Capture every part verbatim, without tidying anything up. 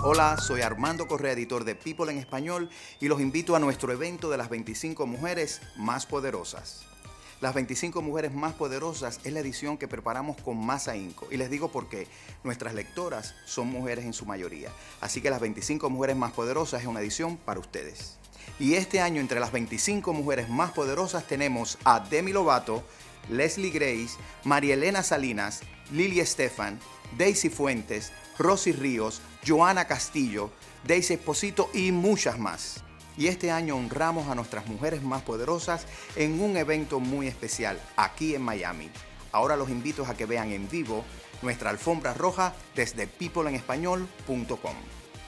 Hola, soy Armando Correa, editor de People en Español, y los invito a nuestro evento de las veinticinco mujeres más poderosas. Las veinticinco mujeres más poderosas es la edición que preparamos con más ahínco. Y les digo por qué. Nuestras lectoras son mujeres en su mayoría. Así que las veinticinco mujeres más poderosas es una edición para ustedes. Y este año, entre las veinticinco mujeres más poderosas, tenemos a Demi Lovato, Leslie Grace, María Elena Salinas, Lili Estefan, Daisy Fuentes, Rosy Ríos, Joana Castillo, Daisy Esposito y muchas más. Y este año honramos a nuestras mujeres más poderosas en un evento muy especial aquí en Miami. Ahora los invito a que vean en vivo nuestra alfombra roja desde people en español punto com.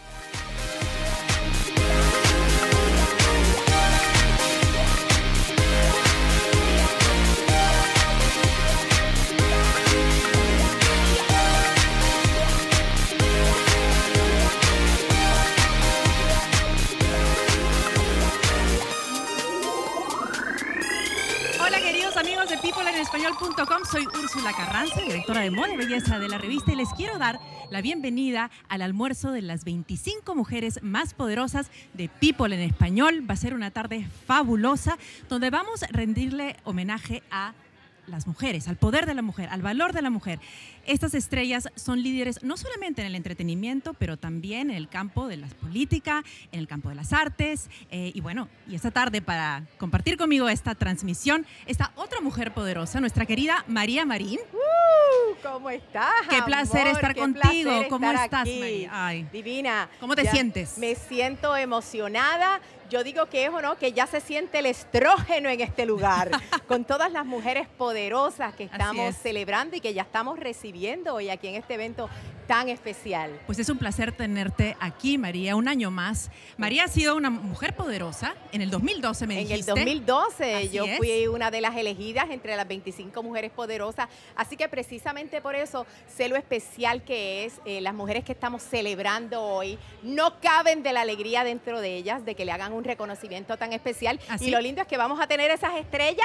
Amigos de people en español punto com, soy Úrsula Carranza, directora de moda y belleza de la revista, y les quiero dar la bienvenida al almuerzo de las veinticinco mujeres más poderosas de People en Español. Va a ser una tarde fabulosa donde vamos a rendirle homenaje a las mujeres, al poder de la mujer, al valor de la mujer. Estas estrellas son líderes no solamente en el entretenimiento, pero también en el campo de la política, en el campo de las artes. Eh, y bueno, y esta tarde para compartir conmigo esta transmisión, esta otra mujer poderosa, nuestra querida María Marín. Uh, ¿Cómo estás, Qué placer amor? estar Qué contigo. placer ¿Cómo estar estás, aquí. María? Ay. Divina. ¿Cómo te Ya sientes? Me siento emocionada. Yo digo que es o no, que ya se siente el estrógeno en este lugar, con todas las mujeres poderosas que estamos celebrando y que ya estamos recibiendo hoy aquí en este evento tan especial. Pues es un placer tenerte aquí, María, un año más. María ha sido una mujer poderosa en el dos mil doce, me dijiste. En el dos mil doce Así yo es. fui una de las elegidas entre las veinticinco mujeres poderosas, así que precisamente por eso sé lo especial que es, eh, las mujeres que estamos celebrando hoy, no caben de la alegría dentro de ellas, de que le hagan un reconocimiento tan especial. ¿Así? Y lo lindo es que vamos a tener esas estrellas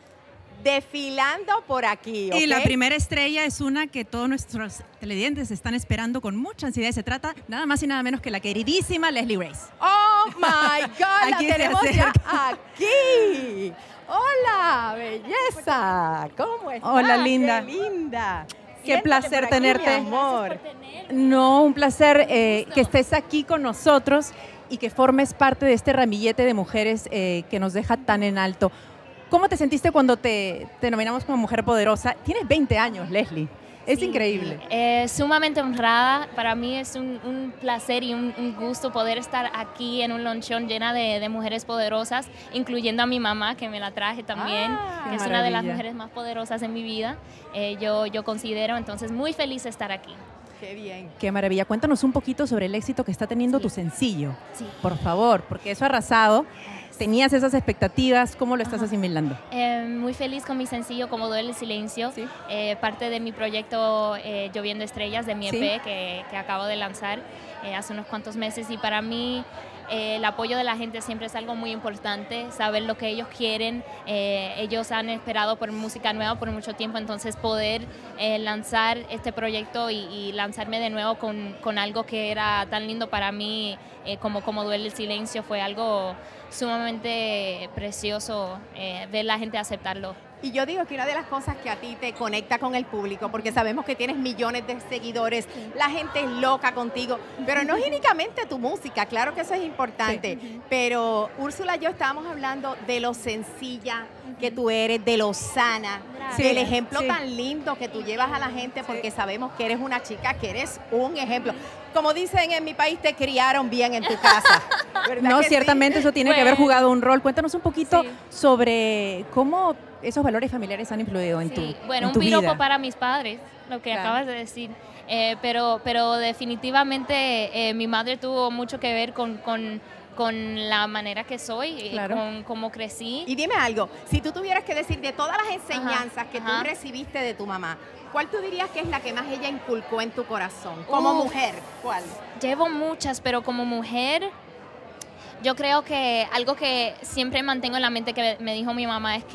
desfilando por aquí, ¿ok? Y la primera estrella es una que todos nuestros televidentes están esperando con mucha ansiedad. Se trata nada más y nada menos que la queridísima Leslie Grace. ¡Oh, my God! Aquí la se tenemos ya acerca. aquí. ¡Hola, belleza! ¿Cómo estás? Hola, linda. ¡Qué linda! Qué Siéntate placer por aquí, tenerte. mi amor. No, un placer eh, que estés aquí con nosotros y que formes parte de este ramillete de mujeres eh, que nos deja tan en alto. ¿Cómo te sentiste cuando te, te nominamos como mujer poderosa? Tienes veinte años, Leslie. Es Sí, increíble. Eh, sumamente honrada. Para mí es un, un placer y un, un gusto poder estar aquí en un lonchón llena de, de mujeres poderosas, incluyendo a mi mamá, que me la traje también, Ah, que es qué una de las maravilla. mujeres más poderosas en mi vida. Eh, yo, yo considero, entonces, muy feliz de estar aquí. ¡Qué bien! Qué maravilla. Cuéntanos un poquito sobre el éxito que está teniendo Sí. tu sencillo. Sí. Por favor, porque eso ha arrasado. ¿Tenías esas expectativas? ¿Cómo lo estás Ajá. asimilando? Eh, muy feliz con mi sencillo Como Duele el Silencio, Sí. eh, parte de mi proyecto eh, Lloviendo Estrellas, de mi Sí. E P que, que acabo de lanzar eh, hace unos cuantos meses, y para mí eh, el apoyo de la gente siempre es algo muy importante, saber lo que ellos quieren. Eh, ellos han esperado por música nueva por mucho tiempo, entonces poder eh, lanzar este proyecto y, y lanzarme de nuevo con, con algo que era tan lindo para mí eh, como Como Duele el Silencio fue algo sumamente precioso, eh, ver la gente aceptarlo. Y yo digo que una de las cosas que a ti te conecta con el público, porque sabemos que tienes millones de seguidores, la gente es loca contigo, pero no es únicamente tu música, claro que eso es importante, Sí. pero Úrsula y yo estábamos hablando de lo sencilla que tú eres, de lo sana, Gracias. del ejemplo Sí. tan lindo que tú llevas a la gente, porque sabemos que eres una chica que eres un ejemplo. Como dicen en mi país, te criaron bien en tu casa. ¿Verdad No, que sí? ciertamente eso tiene que haber Bueno. jugado un rol. Cuéntanos un poquito Sí. sobre cómo esos valores familiares han influido en tu, Sí, bueno, en un tu piropo vida. para mis padres, lo que Claro. acabas de decir. Eh, pero, pero definitivamente eh, mi madre tuvo mucho que ver con, con, con la manera que soy, eh, Claro. con cómo crecí. Y dime algo, si tú tuvieras que decir de todas las enseñanzas que ajá. tú recibiste de tu mamá, ¿cuál tú dirías que es la que más ella inculcó en tu corazón? Como Uf. mujer, ¿cuál? Llevo muchas, pero como mujer, yo creo que algo que siempre mantengo en la mente que me dijo mi mamá es que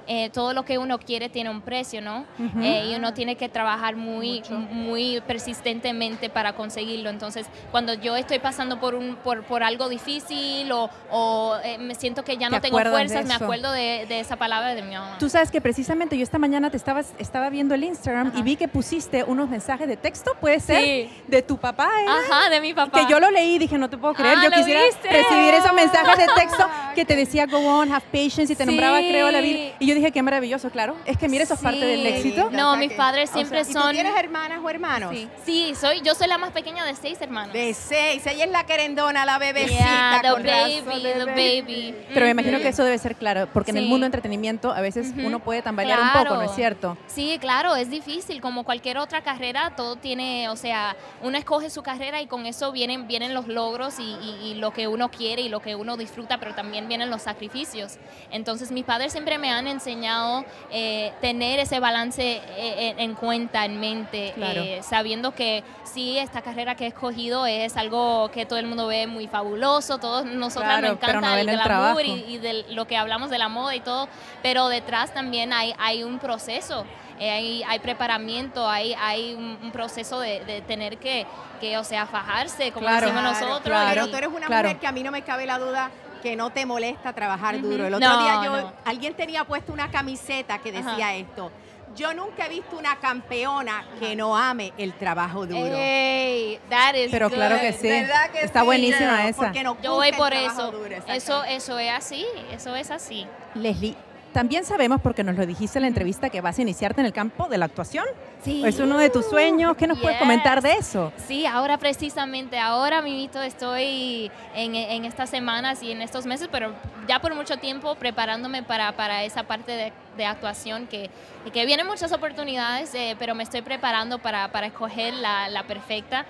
eh, todo lo que uno quiere tiene un precio, ¿no? Ujú. Eh, y uno tiene que trabajar muy, Mucho. muy persistentemente para conseguirlo. Entonces, cuando yo estoy pasando por, un, por, por algo difícil o, o eh, me siento que ya ¿Te no tengo acuerdas de fuerzas, me eso? acuerdo de, de esa palabra de mi mamá. Tú sabes que precisamente yo esta mañana te estaba, estaba viendo el Instagram Ajá. y vi que pusiste unos mensajes de texto, ¿puede ser? Sí. De tu papá, ¿era? Ajá, de mi papá. Que yo lo leí y dije, no te puedo creer, Ah, yo ¿lo quisiera viste? recibir esos mensajes de texto que te decía go on, have patience y te Sí. nombraba, creo, la Biblia. Y yo dije, qué maravilloso, claro. Es que mira, eso es parte Sí. del éxito. No, O sea mis que- padres o siempre sea, ¿y tú son... tienes hermanas o hermanos? Sí, sí, soy, yo soy la más pequeña de seis hermanos. De seis, ella es la querendona, la bebecita. Yeah, the con baby, razón, the bebé. baby. Pero me imagino Ujú. que eso debe ser claro, porque en el Sí. mundo del entretenimiento a veces Ujú. uno puede tambalear un poco, ¿no es Claro. cierto? Sí, claro, es difícil. Como cualquier otra carrera, todo tiene, o sea, uno escoge su carrera y con eso vienen, vienen los logros y, y- y lo que uno quiere y lo que uno disfruta, pero también vienen los sacrificios. Entonces, mis padres siempre me han enseñado eh, tener ese balance eh, en, en cuenta, en mente, Claro. eh, sabiendo que sí, esta carrera que he escogido es algo que todo el mundo ve muy fabuloso, todos nosotras Claro, nos pero encanta no el ven el glamour trabajo. y, y de lo que hablamos de la moda y todo, pero detrás también hay, hay un proceso. Eh, hay, hay preparamiento, hay, hay un, un proceso de, de tener que, que, o sea, fajarse, como Claro. decimos Claro, nosotros. claro. Pero y- tú eres una claro. mujer que a mí no me cabe la duda que no te molesta trabajar Ujú. duro. El otro No, día yo, no. alguien tenía puesto una camiseta que decía Ajá. esto. Yo nunca he visto una campeona que no ame el trabajo duro. Ey, that is Pero claro que good. sí. ¿Verdad que Está sí? buenísima Girl? esa. Porque nos Yo gusta voy el por trabajo eso. duro, Eso, exactamente. eso es así, eso es así. Leslie, también sabemos, porque nos lo dijiste en la entrevista, que vas a iniciarte en el campo de la actuación. Sí. Es uno de tus sueños. ¿Qué nos puedes Yes. comentar de eso? Sí, ahora precisamente, ahora mismo estoy en, en estas semanas y en estos meses, pero ya por mucho tiempo preparándome para, para esa parte de, de actuación que, que vienen muchas oportunidades, eh, pero me estoy preparando para, para escoger la, la perfecta.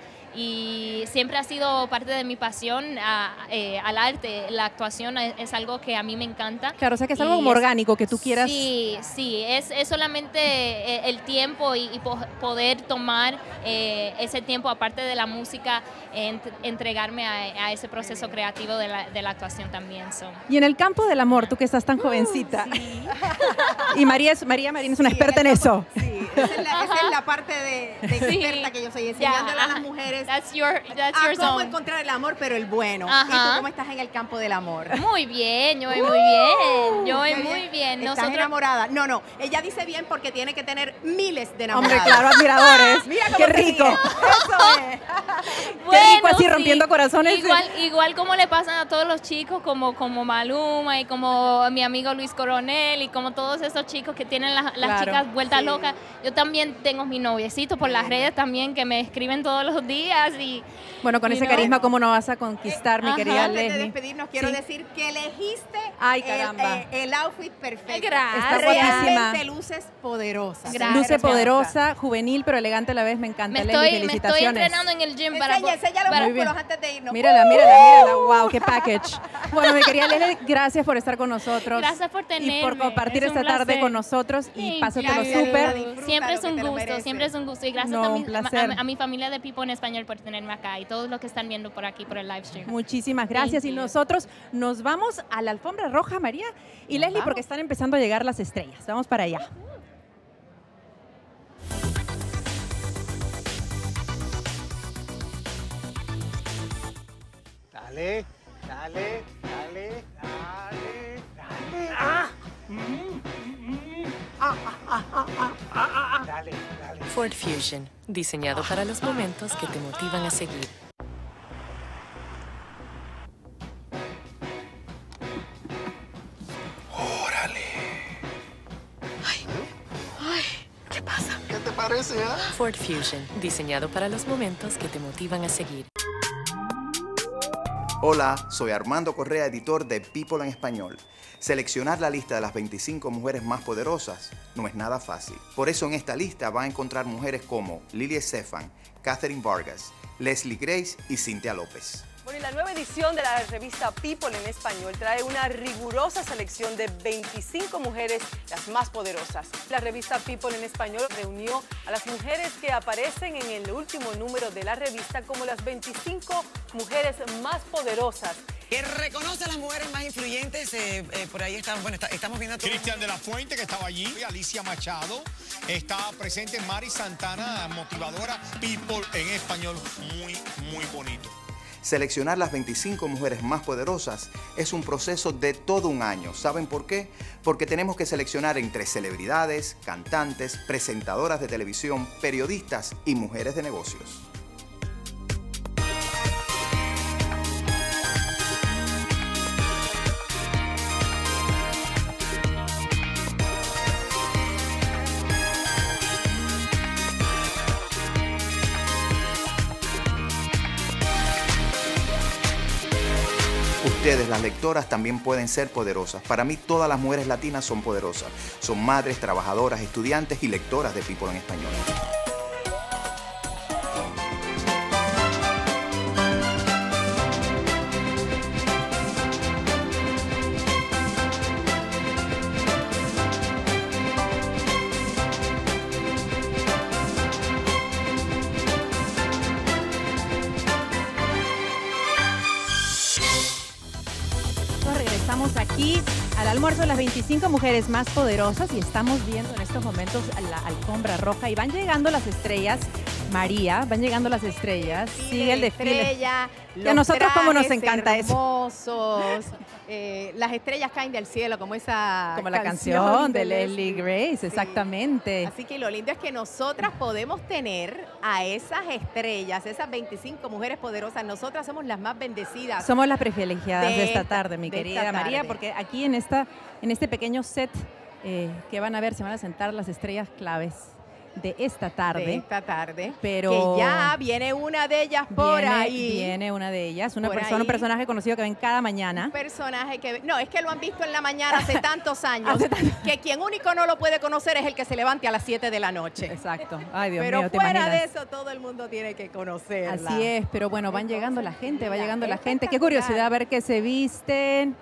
Y siempre ha sido parte de mi pasión a- eh, al arte. La actuación es, es algo que a mí me encanta. Claro, o sea que es algo Y como orgánico, que tú quieras. Sí, sí, es, es solamente eh, el tiempo y, y po- poder tomar eh, ese tiempo, aparte de la música, ent- entregarme a, a ese proceso creativo de la, de la actuación también. So. Y en el campo del amor, tú que estás tan jovencita. Y María, es, María Marín es una Sí, experta en el eso. campo- Sí, esa es la, esa es la parte de, de Sí. experta que yo soy, Ya, enseñándole a las ajá. mujeres That's your, that's a your cómo zone. encontrar el amor, pero el bueno. ¿Y Ajá. tú cómo estás en el campo del amor? Muy bien, yo voy muy bien, yo voy Qué muy bien. ¿Estás Nosotros, enamorada? No, no. Ella dice bien porque tiene que tener miles de Hombre, enamorados. claro, admiradores. Mira cómo Qué se rico. ríe. Eso es. Qué rico Bueno, así sí. rompiendo corazones. Igual, igual como le pasan a todos los chicos, como, como Maluma y como mi amigo Luis Coronel y como todos esos chicos que tienen las, las Claro, chicas vueltas sí. locas. Yo también tengo mi noviecito por las redes también que me escriben todos los días y Bueno, con Y ese no. carisma, ¿cómo no vas a conquistar, mi Ajá. querida Antes de Leslie? despedirnos, quiero Sí. decir que elegiste Ay, el, caramba. eh, el outfit perfecto. Gracias. Está guapísima. Realmente luces poderosas. Gracias. Luce poderosa, juvenil, pero elegante a la vez. Me encanta, me Leslie. estoy, me estoy Felicitaciones. entrenando en el gym para... Enseña, enseña los Muy bien. músculos antes de irnos. Mírala, mírala, mírala. Wow, qué package. Bueno, mi querida Leslie, gracias por estar con nosotros. Gracias por Y por tenerme. compartir Es un esta tarde placer. con nosotros. Y Thank pásatelo you. súper. Disfruta Siempre lo es que un te lo gusto, mereces. siempre es un gusto. Y gracias No, también un a, placer. a- a mi familia de People en Español por tenerme acá y todos los que están viendo por aquí por el live stream. Muchísimas gracias. Thank Y you. nosotros nos vamos a la alfombra roja, María y Leslie, vamos. porque están empezando a llegar las estrellas. Vamos para allá. Dale, dale, dale, dale, dale. ¡Ah! Mm, mm, mm. Ah, ah, ah, ah, ah, ah, ah. Dale, dale. Ford Fusion, diseñado para los momentos que te motivan a seguir. ¿Qué te parece, ah? Ford Fusion, diseñado para los momentos que te motivan a seguir. Hola, soy Armando Correa, editor de People en Español. Seleccionar la lista de las veinticinco mujeres más poderosas no es nada fácil. Por eso en esta lista va a encontrar mujeres como Lilia Estefan, Catherine Vargas, Leslie Grace y Cynthia López. Bueno, y la nueva edición de la revista People en español trae una rigurosa selección de veinticinco mujeres, las más poderosas. La revista People en español reunió a las mujeres que aparecen en el último número de la revista como las veinticinco mujeres más poderosas. Que reconoce a las mujeres más influyentes, eh, eh, por ahí estamos, bueno, está, estamos viendo a todos. Cristian de la Fuente, que estaba allí, Alicia Machado, está presente Mari Santana, motivadora, People en español, muy, muy bonito. Seleccionar las veinticinco mujeres más poderosas es un proceso de todo un año. ¿Saben por qué? Porque tenemos que seleccionar entre celebridades, cantantes, presentadoras de televisión, periodistas y mujeres de negocios. Ustedes, las lectoras, también pueden ser poderosas. Para mí, todas las mujeres latinas son poderosas. Son madres, trabajadoras, estudiantes y lectoras de People en español. Estamos aquí al almuerzo de las veinticinco mujeres más poderosas y estamos viendo en estos momentos la alfombra roja y van llegando las estrellas. María, van llegando las estrellas, sí, sigue el desfile. Estrella, y a nosotros como nos encanta hermosos, eso. Eh, las estrellas caen del cielo, como esa Como la canción, canción de Leslie Grace, sí. Exactamente. Así que lo lindo es que nosotras podemos tener a esas estrellas, esas veinticinco mujeres poderosas. Nosotras somos las más bendecidas. Somos las privilegiadas de, de esta tarde, mi de querida María, porque aquí en, esta, en este pequeño set eh, que van a ver, se van a sentar las estrellas claves de esta tarde. De esta tarde. Pero que ya viene una de ellas por viene, ahí. Viene una de ellas, una por persona, ahí. un personaje conocido que ven cada mañana. Un personaje que... No, es que lo han visto en la mañana hace tantos años que quien único no lo puede conocer es el que se levante a las siete de la noche. Exacto. Ay, Dios pero mío, ¿te fuera imaginas? de eso todo el mundo tiene que conocerla. Así es, pero bueno, van llegando la gente, va llegando la gente. Qué espectacular. curiosidad ver qué se visten.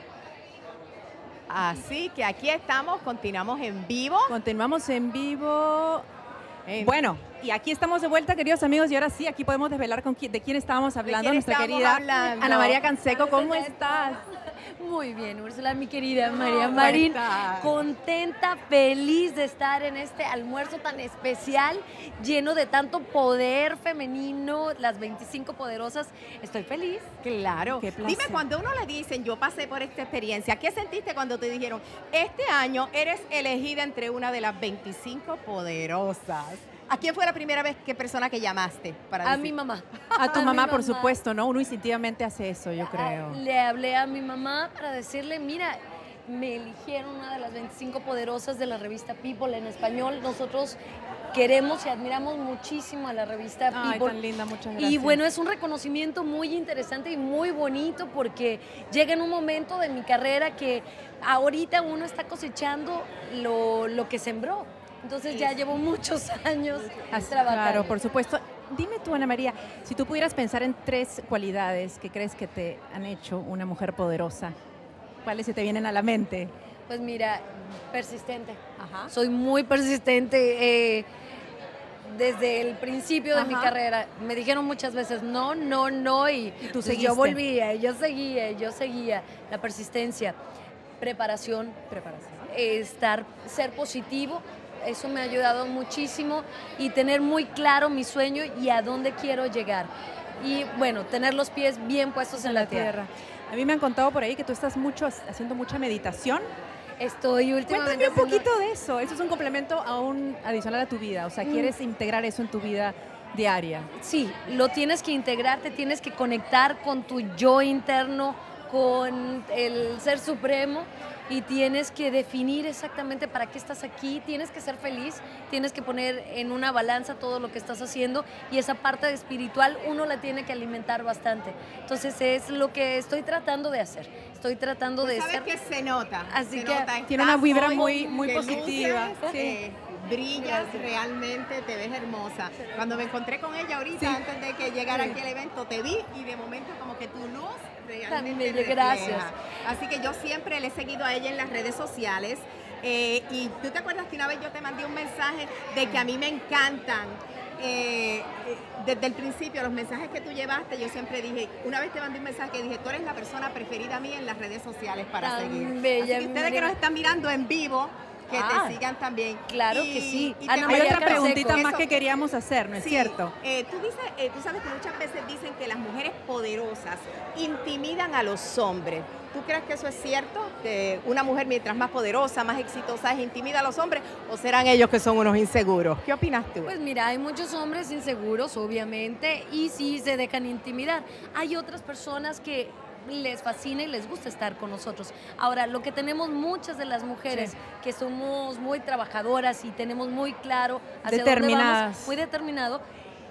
Así que aquí estamos, continuamos en vivo. Continuamos en vivo. En... Bueno, y aquí estamos de vuelta, queridos amigos, y ahora sí, aquí podemos desvelar con quién, de quién estábamos hablando, quién nuestra estamos querida hablando? Ana María Canseco. ¿Cómo estás? Muy bien, Úrsula, mi querida María Marín, contenta, feliz de estar en este almuerzo tan especial, lleno de tanto poder femenino, las veinticinco poderosas. Estoy feliz. Claro. Dime, cuando a uno le dicen, yo pasé por esta experiencia, ¿qué sentiste cuando te dijeron, este año eres elegida entre una de las veinticinco poderosas? ¿A quién fue la primera vez, qué persona que llamaste? Para a decir? mi mamá. A tu a mamá, por mamá. supuesto, ¿no? Uno instintivamente hace eso, yo creo. Le hablé a mi mamá para decirle, mira, me eligieron una de las veinticinco poderosas de la revista People en español. Nosotros queremos y admiramos muchísimo a la revista People. Ay, tan linda, muchas gracias. Y bueno, es un reconocimiento muy interesante y muy bonito porque llega en un momento de mi carrera que ahorita uno está cosechando lo, lo que sembró. Entonces ya llevo muchos años trabajando. Claro, por supuesto. Dime tú, Ana María, si tú pudieras pensar en tres cualidades que crees que te han hecho una mujer poderosa, ¿cuáles se te vienen a la mente? Pues mira, persistente. Ajá. Soy muy persistente. Eh, desde el principio de Ajá. mi carrera me dijeron muchas veces no, no, no. Y, ¿Y tú yo volvía, yo seguía, yo seguía. La persistencia, preparación. Preparación. Eh, estar, ser positivo. Eso me ha ayudado muchísimo y tener muy claro mi sueño y a dónde quiero llegar. Y bueno, tener los pies bien puestos en, en la, la tierra. tierra. A mí me han contado por ahí que tú estás mucho haciendo mucha meditación. Estoy últimamente Cuéntame un poquito de eso. Eso es un complemento a un adicional a tu vida. O sea, ¿quieres mm. integrar eso en tu vida diaria? Sí, lo tienes que integrar, te tienes que conectar con tu yo interno, con el Ser Supremo. Y tienes que definir exactamente para qué estás aquí, tienes que ser feliz, tienes que poner en una balanza todo lo que estás haciendo y esa parte espiritual uno la tiene que alimentar bastante. Entonces es lo que estoy tratando de hacer, estoy tratando pues de sabes ser... que se nota, Así se que nota tiene una vibra muy, muy positiva. Luces, sí. eh, Brillas Gracias. realmente, te ves hermosa. Cuando me encontré con ella ahorita, Sí. antes de que llegara Sí. aquí al evento, te vi y de momento como que tu luz realmente También, refleja. gracias. Así que yo siempre le he seguido a ella en las redes sociales. Eh, y tú te acuerdas que una vez yo te mandé un mensaje de que a mí me encantan. Eh, eh, desde el principio, los mensajes que tú llevaste, yo siempre dije, una vez te mandé un mensaje que dije, tú eres la persona preferida mía en las redes sociales para Tan seguir. bella, Así que ustedes que María. nos están mirando en vivo, que Ah, te sigan también. claro Y- que sí. y te Ana Hay María otra Canseco. preguntita más Eso- que queríamos hacer, ¿no es Sí, cierto? eh, tú, dices, eh, tú sabes que muchas veces dicen que las mujeres poderosas intimidan a los hombres. ¿Tú crees que eso es cierto? ¿Que una mujer mientras más poderosa, más exitosa es, intimida a los hombres? ¿O serán ellos que son unos inseguros? ¿Qué opinas tú? Pues mira, hay muchos hombres inseguros, obviamente, y sí se dejan intimidar. Hay otras personas que les fascina y les gusta estar con nosotros. Ahora, lo que tenemos muchas de las mujeres, Sí. que somos muy trabajadoras y tenemos muy claro hacia Determinadas. dónde vamos, muy determinado,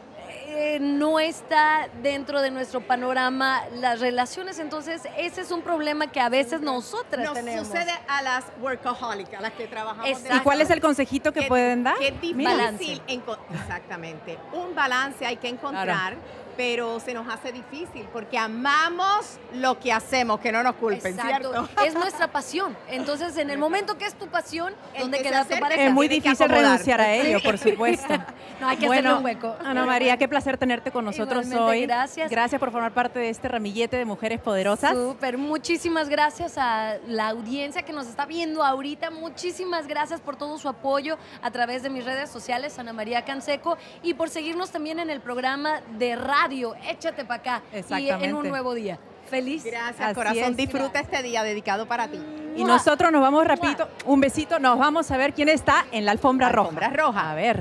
eh, no está dentro de nuestro panorama las relaciones, entonces ese es un problema que a veces nosotras Nos tenemos. sucede a las workaholic, a las que trabajamos. de Exacto. ¿Y cuál es el consejito que Qué- pueden dar? Qué difícil. Mira. Balance. enco- Exactamente. Un balance hay que encontrar, pero se nos hace difícil porque amamos lo que hacemos, que no nos culpen, Exacto, ¿cierto? es nuestra pasión. Entonces, en el momento que es tu pasión, El ¿dónde que se queda tu acerque pareja? Es muy tiene que difícil acomodar. renunciar a ello, Sí. por supuesto. No, hay que Bueno, hacerle un hueco. Ana María, qué placer tenerte con nosotros Igualmente, hoy. gracias. Gracias por formar parte de este ramillete de mujeres poderosas. Súper, muchísimas gracias a la audiencia que nos está viendo ahorita. Muchísimas gracias por todo su apoyo a través de mis redes sociales, Ana María Canseco, y por seguirnos también en el programa de radio Échate para acá y en Exactamente. un nuevo día. Feliz. Gracias, Así corazón. es. Disfruta este día dedicado para ti. Y nosotros nos vamos rapidito, un besito, nos vamos a ver quién está en la alfombra roja. Alfombra roja. A ver.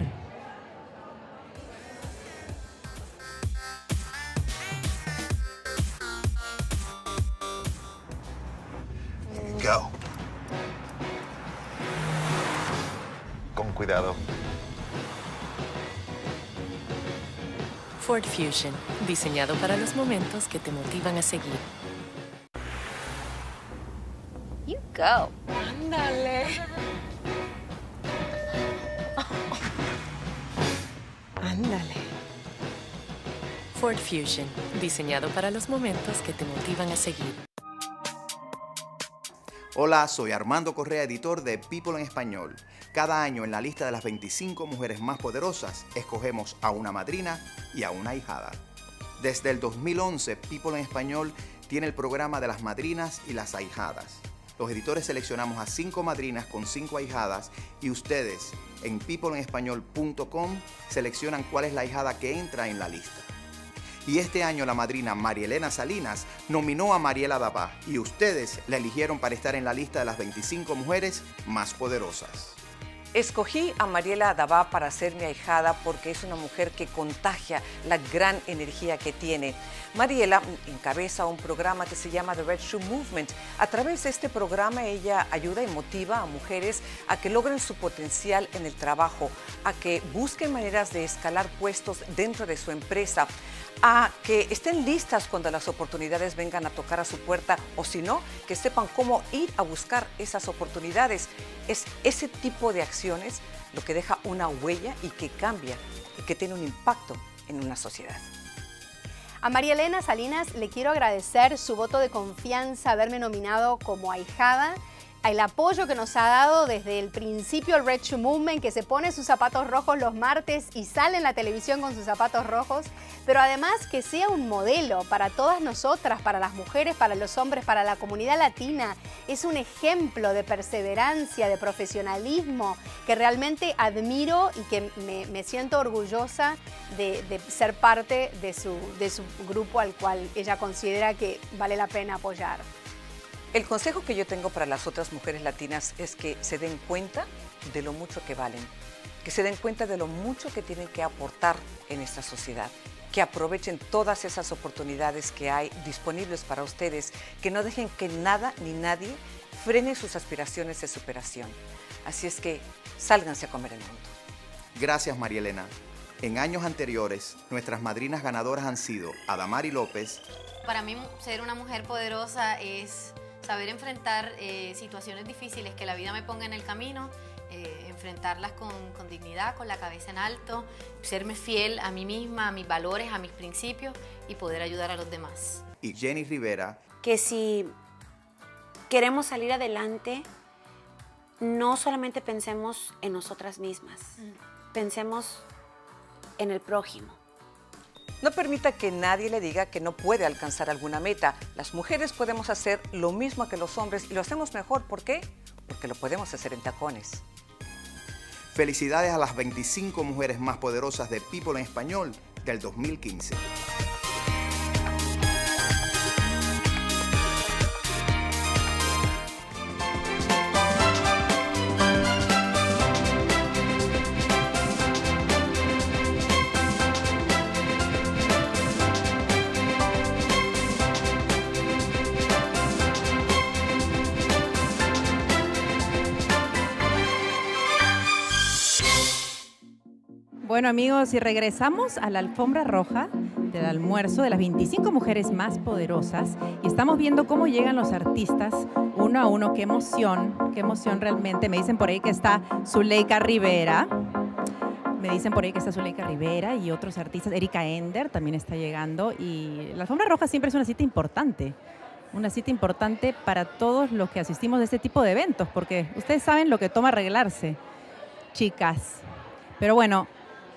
Go. Con cuidado. Ford Fusion, diseñado para los momentos que te motivan a seguir. You go. Ándale. Ándale. Ford Fusion, diseñado para los momentos que te motivan a seguir. Hola, soy Armando Correa, editor de People en Español. Cada año en la lista de las veinticinco mujeres más poderosas, escogemos a una madrina y a una ahijada. Desde el dos mil once, People en Español tiene el programa de las madrinas y las ahijadas. Los editores seleccionamos a cinco madrinas con cinco ahijadas y ustedes en people en español punto com seleccionan cuál es la ahijada que entra en la lista. Y este año la madrina Marielena Salinas nominó a Mariela Dabá y ustedes la eligieron para estar en la lista de las veinticinco mujeres más poderosas. Escogí a Mariela Dabá para ser mi ahijada porque es una mujer que contagia la gran energía que tiene. Mariela encabeza un programa que se llama The Red Shoe Movement. A través de este programa ella ayuda y motiva a mujeres a que logren su potencial en el trabajo, a que busquen maneras de escalar puestos dentro de su empresa, a que estén listas cuando las oportunidades vengan a tocar a su puerta o si no, que sepan cómo ir a buscar esas oportunidades. Es ese tipo de acciones lo que deja una huella y que cambia y que tiene un impacto en una sociedad. A María Elena Salinas le quiero agradecer su voto de confianza, haberme nominado como ahijada, el apoyo que nos ha dado desde el principio el Red Shoe Movement, que se pone sus zapatos rojos los martes y sale en la televisión con sus zapatos rojos, pero además que sea un modelo para todas nosotras, para las mujeres, para los hombres, para la comunidad latina. Es un ejemplo de perseverancia, de profesionalismo, que realmente admiro y que me, me siento orgullosa de, de ser parte de su, de su grupo al cual ella considera que vale la pena apoyar. El consejo que yo tengo para las otras mujeres latinas es que se den cuenta de lo mucho que valen, que se den cuenta de lo mucho que tienen que aportar en esta sociedad, que aprovechen todas esas oportunidades que hay disponibles para ustedes, que no dejen que nada ni nadie frene sus aspiraciones de superación. Así es que sálganse a comer el mundo. Gracias, Marielena. En años anteriores, nuestras madrinas ganadoras han sido Adamari López. Para mí, ser una mujer poderosa es saber enfrentar eh, situaciones difíciles que la vida me ponga en el camino, eh, enfrentarlas con, con dignidad, con la cabeza en alto, serme fiel a mí misma, a mis valores, a mis principios y poder ayudar a los demás. Y Jenny Rivera. Que si queremos salir adelante, no solamente pensemos en nosotras mismas, mm. pensemos en el prójimo. No permita que nadie le diga que no puede alcanzar alguna meta. Las mujeres podemos hacer lo mismo que los hombres y lo hacemos mejor. ¿Por qué? Porque lo podemos hacer en tacones. Felicidades a las veinticinco mujeres más poderosas de People en Español del dos mil quince. Bueno, amigos, y regresamos a la alfombra roja del almuerzo de las veinticinco mujeres más poderosas y estamos viendo cómo llegan los artistas uno a uno. Qué emoción, qué emoción realmente. Me dicen por ahí que está Zuleika Rivera. Me dicen por ahí que está Zuleika Rivera y otros artistas. Erika Ender también está llegando. Y la alfombra roja siempre es una cita importante. Una cita importante para todos los que asistimos a este tipo de eventos, porque ustedes saben lo que toma arreglarse, chicas. Pero bueno,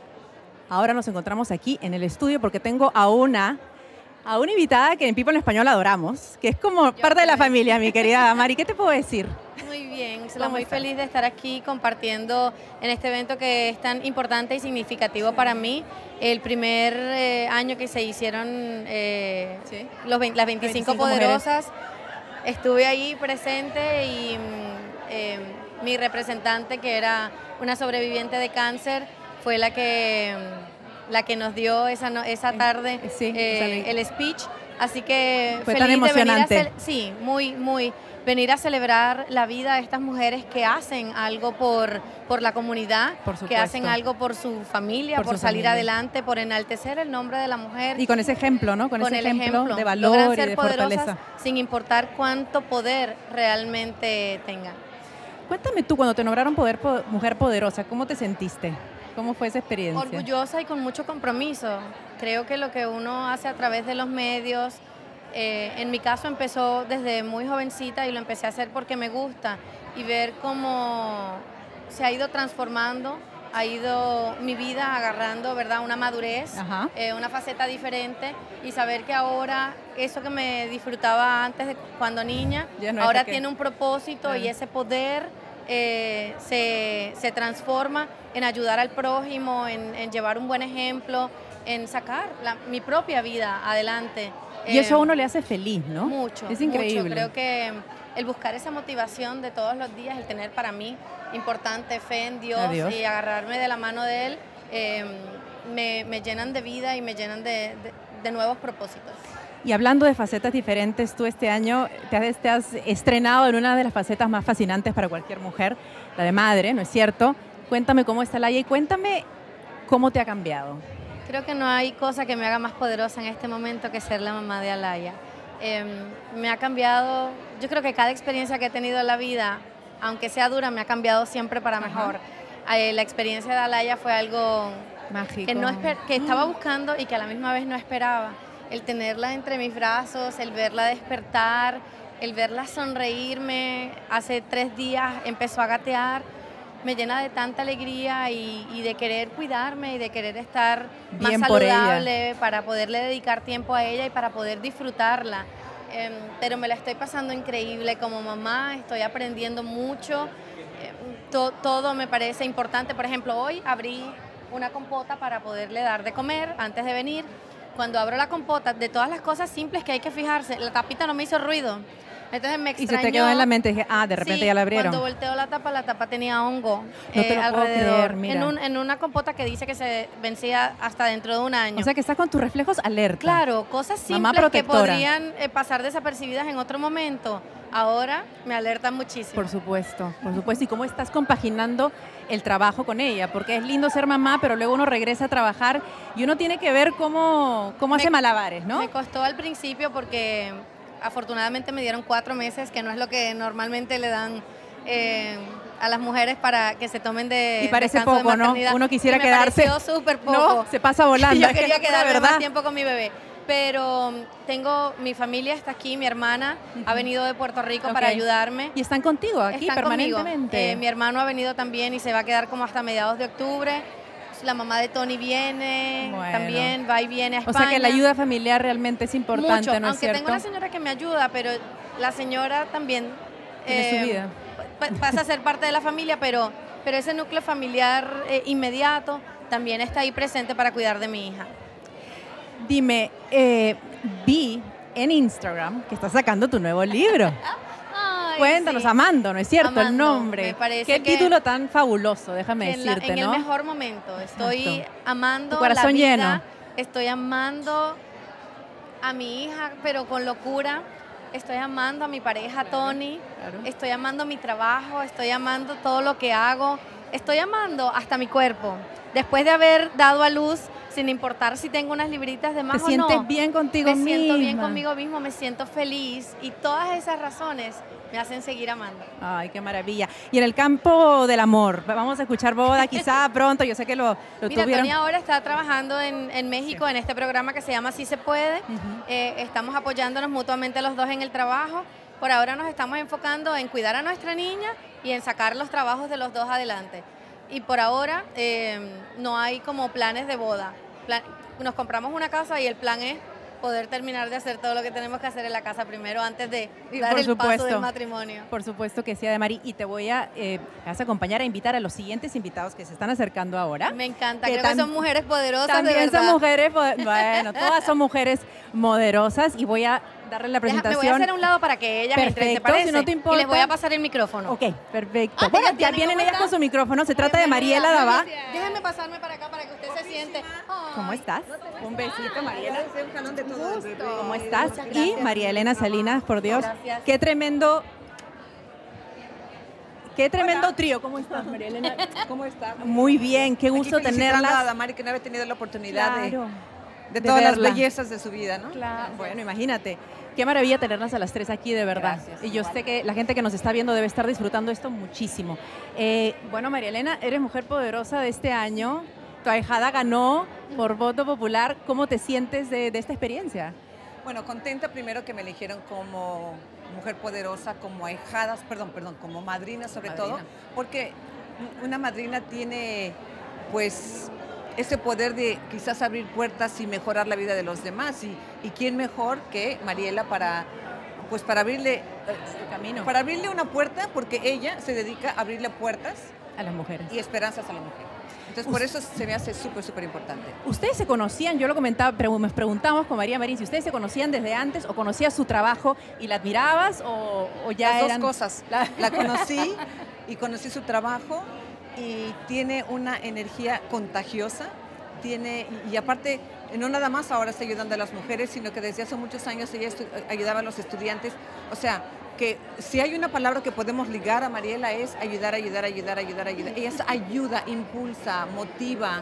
ahora nos encontramos aquí en el estudio porque tengo a una, a una invitada que en People en Español adoramos, que es como Yo parte de la familia, mi querida Mari. ¿Qué te puedo decir? Muy bien, estoy muy feliz de estar aquí compartiendo en este evento que es tan importante y significativo para mí. El primer eh, año que se hicieron eh, ¿Sí? los, las veinticinco, veinticinco poderosas, mujeres. Estuve ahí presente y eh, mi representante, que era una sobreviviente de cáncer, fue la que, la que nos dio esa, esa tarde sí, eh, el speech. Así que fue feliz tan emocionante. De venir a sí, muy, muy. Venir a celebrar la vida de estas mujeres que hacen algo por, por la comunidad, por que hacen algo por su familia, por, por su salir familia. adelante, por enaltecer el nombre de la mujer. Y con ese ejemplo, ¿no? Con, con ese ejemplo, ejemplo de valor logran ser y de poderosas fortaleza. Sin importar cuánto poder realmente tengan. Cuéntame tú, cuando te nombraron poder, po- Mujer Poderosa, ¿cómo te sentiste? ¿Cómo fue esa experiencia? Orgullosa y con mucho compromiso. Creo que lo que uno hace a través de los medios, eh, en mi caso empezó desde muy jovencita y lo empecé a hacer porque me gusta, y ver cómo se ha ido transformando, ha ido mi vida agarrando, ¿verdad?, una madurez, eh, una faceta diferente, y saber que ahora eso que me disfrutaba antes de cuando niña, no ahora tiene un propósito, claro. Y ese poder eh, se, se transforma en ayudar al prójimo, en, en llevar un buen ejemplo, en sacar la, mi propia vida adelante. Y eso a uno le hace feliz, ¿no? Mucho, es increíble. Mucho. Creo que el buscar esa motivación de todos los días, el tener para mí importante fe en Dios, Dios. y agarrarme de la mano de Él, eh, me, me llenan de vida y me llenan de, de, de nuevos propósitos. Y hablando de facetas diferentes, tú este año te has, te has estrenado en una de las facetas más fascinantes para cualquier mujer, la de madre, ¿no es cierto? Cuéntame cómo está Alaya y cuéntame cómo te ha cambiado. Creo que no hay cosa que me haga más poderosa en este momento que ser la mamá de Alaya. Eh, me ha cambiado, yo creo que cada experiencia que he tenido en la vida, aunque sea dura, me ha cambiado siempre para mejor. Eh, la experiencia de Alaya fue algo mágico, que, no esper- que estaba buscando y que a la misma vez no esperaba. El tenerla entre mis brazos, el verla despertar, el verla sonreírme. Hace tres días empezó a gatear. Me llena de tanta alegría y, y de querer cuidarme y de querer estar Bien más por saludable ella. Para poderle dedicar tiempo a ella y para poder disfrutarla. Eh, pero me la estoy pasando increíble como mamá, estoy aprendiendo mucho. Eh, to, todo me parece importante. Por ejemplo, hoy abrí una compota para poderle dar de comer antes de venir. Cuando abro la compota, de todas las cosas simples que hay que fijarse, la tapita no me hizo ruido. Entonces me extrañó. Y se te quedó en la mente, dije, ah, de repente sí, ya la abrieron. Cuando volteo la tapa, la tapa tenía hongo no te eh, lo alrededor. Puedo creer, mira. En, un, en una compota que dice que se vencía hasta dentro de un año. O sea que estás con tus reflejos alerta. Claro, cosas simples que podrían eh, pasar desapercibidas en otro momento. Ahora me alertan muchísimo. Por supuesto, por supuesto. ¿Y cómo estás compaginando el trabajo con ella? Porque es lindo ser mamá, pero luego uno regresa a trabajar y uno tiene que ver cómo, cómo me, hace malabares, ¿no? Me costó al principio porque afortunadamente me dieron cuatro meses, que no es lo que normalmente le dan eh, a las mujeres para que se tomen de Y parece descanso de poco, ¿no? maternidad. Uno quisiera Y me quedarse. pareció súper poco. No, se pasa volando. Yo es que quería es la quedarme verdad. más tiempo con mi bebé. Pero um, tengo, mi familia está aquí, mi hermana ha venido de Puerto Rico Ok. para ayudarme. Y están contigo aquí Están conmigo. permanentemente. Eh, mi hermano ha venido también y se va a quedar como hasta mediados de octubre. La mamá de Tony viene, Bueno. también va y viene a O España. sea que la ayuda familiar realmente es importante, Mucho, ¿no es aunque cierto? tengo una señora que me ayuda, pero la señora también Tiene su eh, vida. pa- pasa a ser parte de la familia, pero, pero ese núcleo familiar eh, inmediato también está ahí presente para cuidar de mi hija. Dime, eh, vi en Instagram que estás sacando tu nuevo libro. Ay, Cuéntanos, sí. Amando, ¿no es cierto? el Amando, nombre. me parece Qué que- título tan fabuloso, déjame en, la- decirte, en ¿no? el mejor momento. Estoy Exacto. amando Tu corazón la vida, lleno. estoy amando a mi hija, pero con locura. Estoy amando a mi pareja Tony, estoy amando mi trabajo, estoy amando todo lo que hago, estoy amando hasta mi cuerpo. Después de haber dado a luz, sin importar si tengo unas libritas de más ¿Te o sientes no, bien contigo me siento bien misma? conmigo mismo, me siento feliz y todas esas razones me hacen seguir amando. Ay, qué maravilla. Y en el campo del amor, vamos a escuchar boda quizá pronto, yo sé que lo, lo Mira, tuvieron. Tony ahora está trabajando en, en México en este programa que se llama Sí se puede. Eh, estamos apoyándonos mutuamente los dos en el trabajo. Por ahora nos estamos enfocando en cuidar a nuestra niña y en sacar los trabajos de los dos adelante. Y por ahora eh, no hay como planes de boda. Plan- nos compramos una casa y el plan es poder terminar de hacer todo lo que tenemos que hacer en la casa primero antes de Y dar por el paso supuesto. del matrimonio. Por supuesto que sí, Ademari. Y te voy a, eh, me vas a acompañar a invitar a los siguientes invitados que se están acercando ahora. Me encanta, Que creo que tam- son mujeres poderosas de También verdad. son mujeres, poder- bueno, todas son mujeres poderosas y voy a darle la Deja- presentación. me voy a hacer a un lado para que ellas entren, ¿te Perfecto, parece? si no te Y importa. les voy a pasar el micrófono. Ok, perfecto. Ah, bueno, ya ya tienen, vienen ¿cómo ellas con están? su micrófono. Se trata de Mariela Dabá. Déjenme pasarme para acá para que usted se siente. ¿Cómo estás? Un besito, Mariela. Un jalón de todo. ¿Cómo estás? Muchas Y gracias. María Elena Salinas, por Dios. Gracias. Qué tremendo. Qué tremendo trío. ¿Cómo estás, María Elena? ¿Cómo está? Muy bien, qué gusto Aquí felicitando a tenerlas. Damari, que no había tenido la oportunidad de- Claro, de, de todas verla. las bellezas de su vida, ¿no? Claro. Bueno, imagínate. Qué maravilla tenerlas a las tres aquí, de verdad. Gracias, y yo sé que la gente que nos está viendo debe estar disfrutando esto muchísimo. Eh, bueno, María Elena, eres mujer poderosa de este año. Tu ahijada ganó por voto popular. ¿Cómo te sientes de, de esta experiencia? Bueno, contenta primero que me eligieron como mujer poderosa, como ahijadas, perdón, perdón, como madrina sobre Madrina. todo, porque una madrina tiene pues ese poder de quizás abrir puertas y mejorar la vida de los demás. Y, y quién mejor que Mariela para pues para abrirle el camino. Para abrirle una puerta, porque ella se dedica a abrirle puertas a las mujeres y esperanzas a la mujer. Entonces, por eso se me hace súper, súper importante. ¿Ustedes se conocían? Yo lo comentaba, pero nos preguntamos con María Marín si ustedes se conocían desde antes o conocías su trabajo y la admirabas o, o ya Las eran... dos cosas. La, la conocí y conocí su trabajo y tiene una energía contagiosa. Tiene, y, y aparte, no nada más ahora está ayudando a las mujeres, sino que desde hace muchos años ella estu- ayudaba a los estudiantes. O sea, que si hay una palabra que podemos ligar a Mariela es ayudar, ayudar, ayudar, ayudar, ayudar. Ella es ayuda, impulsa, motiva.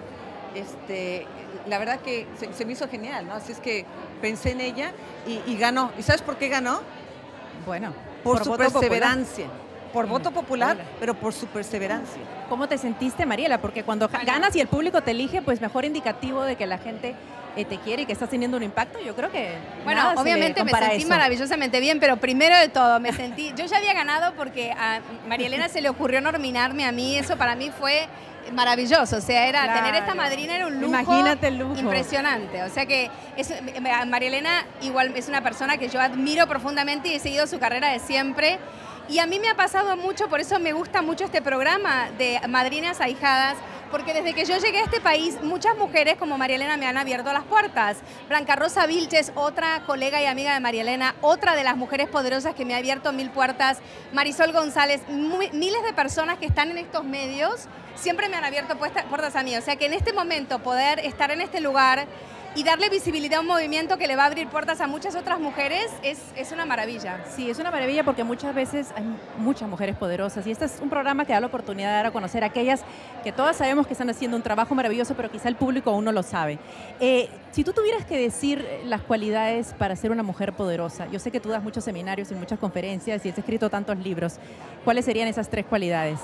Este, la verdad que se, se me hizo genial, ¿no? Así es que pensé en ella y, y ganó. ¿Y sabes por qué ganó? Bueno, por, por su voto popular. perseverancia. Por Mm, voto popular, hola. pero por su perseverancia. ¿Cómo te sentiste, Mariela? Porque cuando ja- ganas y el público te elige, pues mejor indicativo de que la gente eh, te quiere y que estás teniendo un impacto, yo creo que Bueno, nada se le obviamente me compara a sentí eso. maravillosamente bien, pero primero de todo me sentí, yo ya había ganado porque a María Elena se le ocurrió nominarme a mí, eso para mí fue maravilloso, o sea, era Claro. tener esta madrina era un lujo, Imagínate el lujo. impresionante, o sea que es, María Elena igual es una persona que yo admiro profundamente y he seguido su carrera de siempre. Y a mí me ha pasado mucho, por eso me gusta mucho este programa de Madrinas Ahijadas, porque desde que yo llegué a este país, muchas mujeres como María Elena me han abierto las puertas. Blanca Rosa Vilches, otra colega y amiga de María Elena, otra de las mujeres poderosas que me ha abierto mil puertas. Marisol González, muy- miles de personas que están en estos medios, siempre me han abierto puesta- puertas a mí. O sea que en este momento poder estar en este lugar y darle visibilidad a un movimiento que le va a abrir puertas a muchas otras mujeres es, es una maravilla. Sí, es una maravilla porque muchas veces hay muchas mujeres poderosas y este es un programa que da la oportunidad de dar a conocer a aquellas que todas sabemos que están haciendo un trabajo maravilloso, pero quizá el público aún no lo sabe. Eh, Si tú tuvieras que decir las cualidades para ser una mujer poderosa, yo sé que tú das muchos seminarios y muchas conferencias y has escrito tantos libros, ¿cuáles serían esas tres cualidades?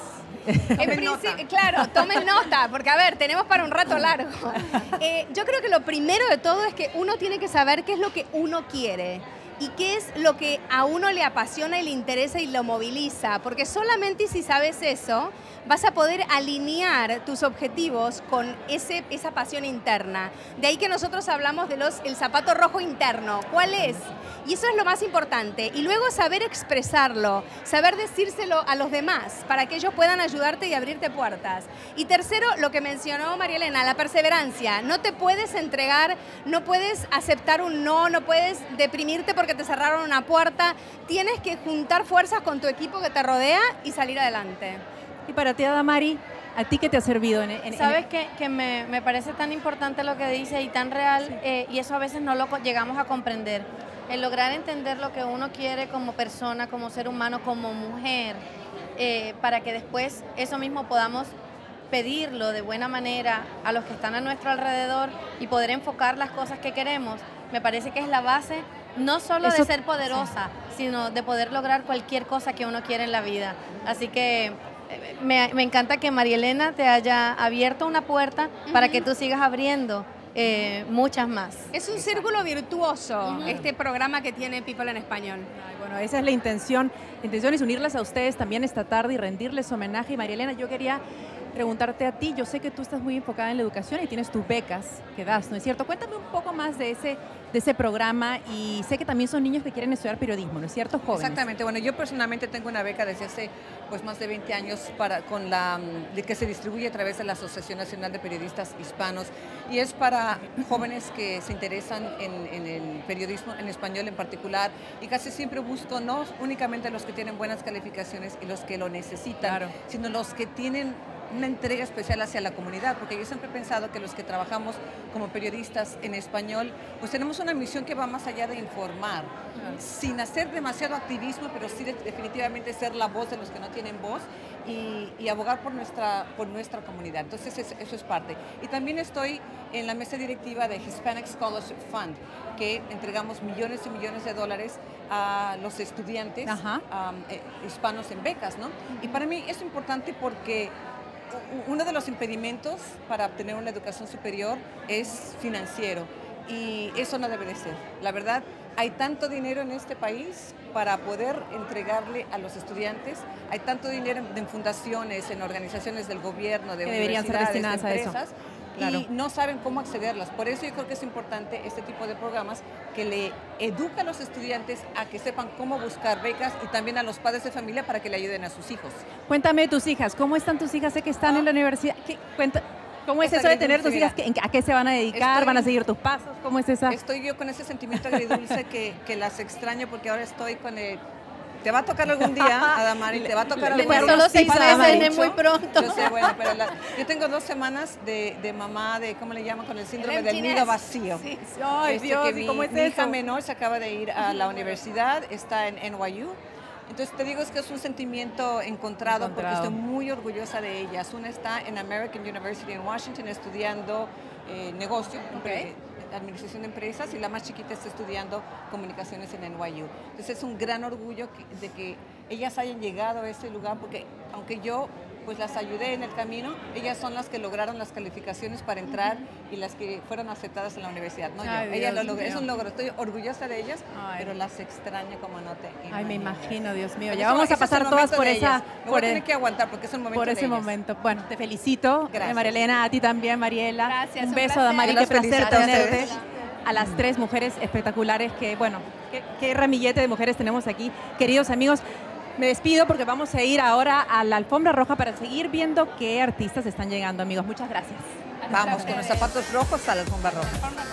En principio, claro, tomen nota, porque a ver, tenemos para un rato largo. Eh, yo creo que lo primero de todo es que uno tiene que saber qué es lo que uno quiere y qué es lo que a uno le apasiona y le interesa y lo moviliza, porque solamente si sabes eso, vas a poder alinear tus objetivos con ese, esa pasión interna. De ahí que nosotros hablamos de los, el zapato rojo interno. ¿Cuál es? Y eso es lo más importante. Y luego saber expresarlo, saber decírselo a los demás para que ellos puedan ayudarte y abrirte puertas. Y tercero, lo que mencionó María Elena, la perseverancia. No te puedes entregar, no puedes aceptar un no, no puedes deprimirte porque te cerraron una puerta. Tienes que juntar fuerzas con tu equipo que te rodea y salir adelante. Y para ti, Adamari, ¿a ti qué te ha servido? En, en, Sabes en... que, que me, me parece tan importante lo que dice y tan real, sí. eh, y eso a veces no lo llegamos a comprender. El lograr entender lo que uno quiere como persona, como ser humano, como mujer, eh, para que después eso mismo podamos pedirlo de buena manera a los que están a nuestro alrededor y poder enfocar las cosas que queremos, me parece que es la base no solo eso, de ser poderosa, sí. sino de poder lograr cualquier cosa que uno quiere en la vida. Así que Me, me encanta que María Elena te haya abierto una puerta uh-huh. para que tú sigas abriendo eh, muchas más. Es un círculo virtuoso uh-huh. este programa que tiene People en Español. Ay, bueno, esa es la intención. La intención es unirlas a ustedes también esta tarde y rendirles homenaje. Y María Elena, yo quería preguntarte a ti, yo sé que tú estás muy enfocada en la educación y tienes tus becas que das, ¿no es cierto? Cuéntame un poco más de ese, de ese programa y sé que también son niños que quieren estudiar periodismo, ¿no es cierto? Jóvenes. Exactamente, bueno, yo personalmente tengo una beca desde hace pues más de veinte años para, con la, de que se distribuye a través de la Asociación Nacional de Periodistas Hispanos y es para jóvenes que se interesan en, en el periodismo en español en particular y casi siempre busco no únicamente los que tienen buenas calificaciones y los que lo necesitan, claro. sino los que tienen una entrega especial hacia la comunidad, porque yo siempre he pensado que los que trabajamos como periodistas en español, pues tenemos una misión que va más allá de informar, uh-huh. sin hacer demasiado activismo, pero sí de, definitivamente ser la voz de los que no tienen voz y, y abogar por nuestra, por nuestra comunidad. Entonces es, eso es parte. Y también estoy en la mesa directiva de Hispanic Scholarship Fund, que entregamos millones y millones de dólares a los estudiantes uh-huh. um, eh, hispanos en becas, ¿no? Uh-huh. Y para mí es importante porque uno de los impedimentos para obtener una educación superior es financiero y eso no debe de ser. La verdad, hay tanto dinero en este país para poder entregarle a los estudiantes, hay tanto dinero en fundaciones, en organizaciones del gobierno, de universidades, de empresas, claro. y no saben cómo accederlas. Por eso yo creo que es importante este tipo de programas que le educa a los estudiantes a que sepan cómo buscar becas y también a los padres de familia para que le ayuden a sus hijos. Cuéntame de tus hijas, ¿cómo están tus hijas? Sé que están ah. en la universidad. ¿Qué, cuenta, ¿Cómo es eso de tener tus hijas? ¿A qué se van a dedicar? Estoy, ¿Van a seguir tus pasos? ¿Cómo es esa? Estoy yo con ese sentimiento agridulce que, que las extraño porque ahora estoy con el... Te va a tocar algún día, Adamari, te va a tocar algún día. Solo seis meses, muy pronto. Yo sé, bueno, pero la, yo tengo dos semanas de, de mamá, de, ¿cómo le llaman? Con el síndrome del nido vacío. Sí. Ay, este, Dios, mi, ¿cómo es mi eso? hija menor se acaba de ir a la universidad, está en N Y U. Entonces te digo es que es un sentimiento encontrado, encontrado. porque estoy muy orgullosa de ellas. Una está en American University en Washington estudiando eh, negocio, okay. administración de empresas, y la más chiquita está estudiando comunicaciones en N Y U. Entonces es un gran orgullo que, de que ellas hayan llegado a ese lugar, porque aunque yo pues las ayudé en el camino, ellas son las que lograron las calificaciones para entrar uh-huh. y las que fueron aceptadas en la universidad, no Ay, yo. Ellas lo logró, es un logro, estoy orgullosa de ellas, Ay. pero las extraño como no te imaginas. Ay, me imagino, Dios mío, ya vamos a pasar todas por esa... Me voy a tener que aguantar porque es un momento Por ese de ellas. momento. Bueno, te felicito, Gracias. María Elena, a ti también, Mariela. Gracias, un, un beso, placer. Damari, qué placer tenerte. A las Mm. tres mujeres espectaculares que, bueno, qué, qué ramillete de mujeres tenemos aquí. Queridos amigos, me despido porque vamos a ir ahora a la alfombra roja para seguir viendo qué artistas están llegando, amigos. Muchas gracias. Vamos con los zapatos rojos a la alfombra roja.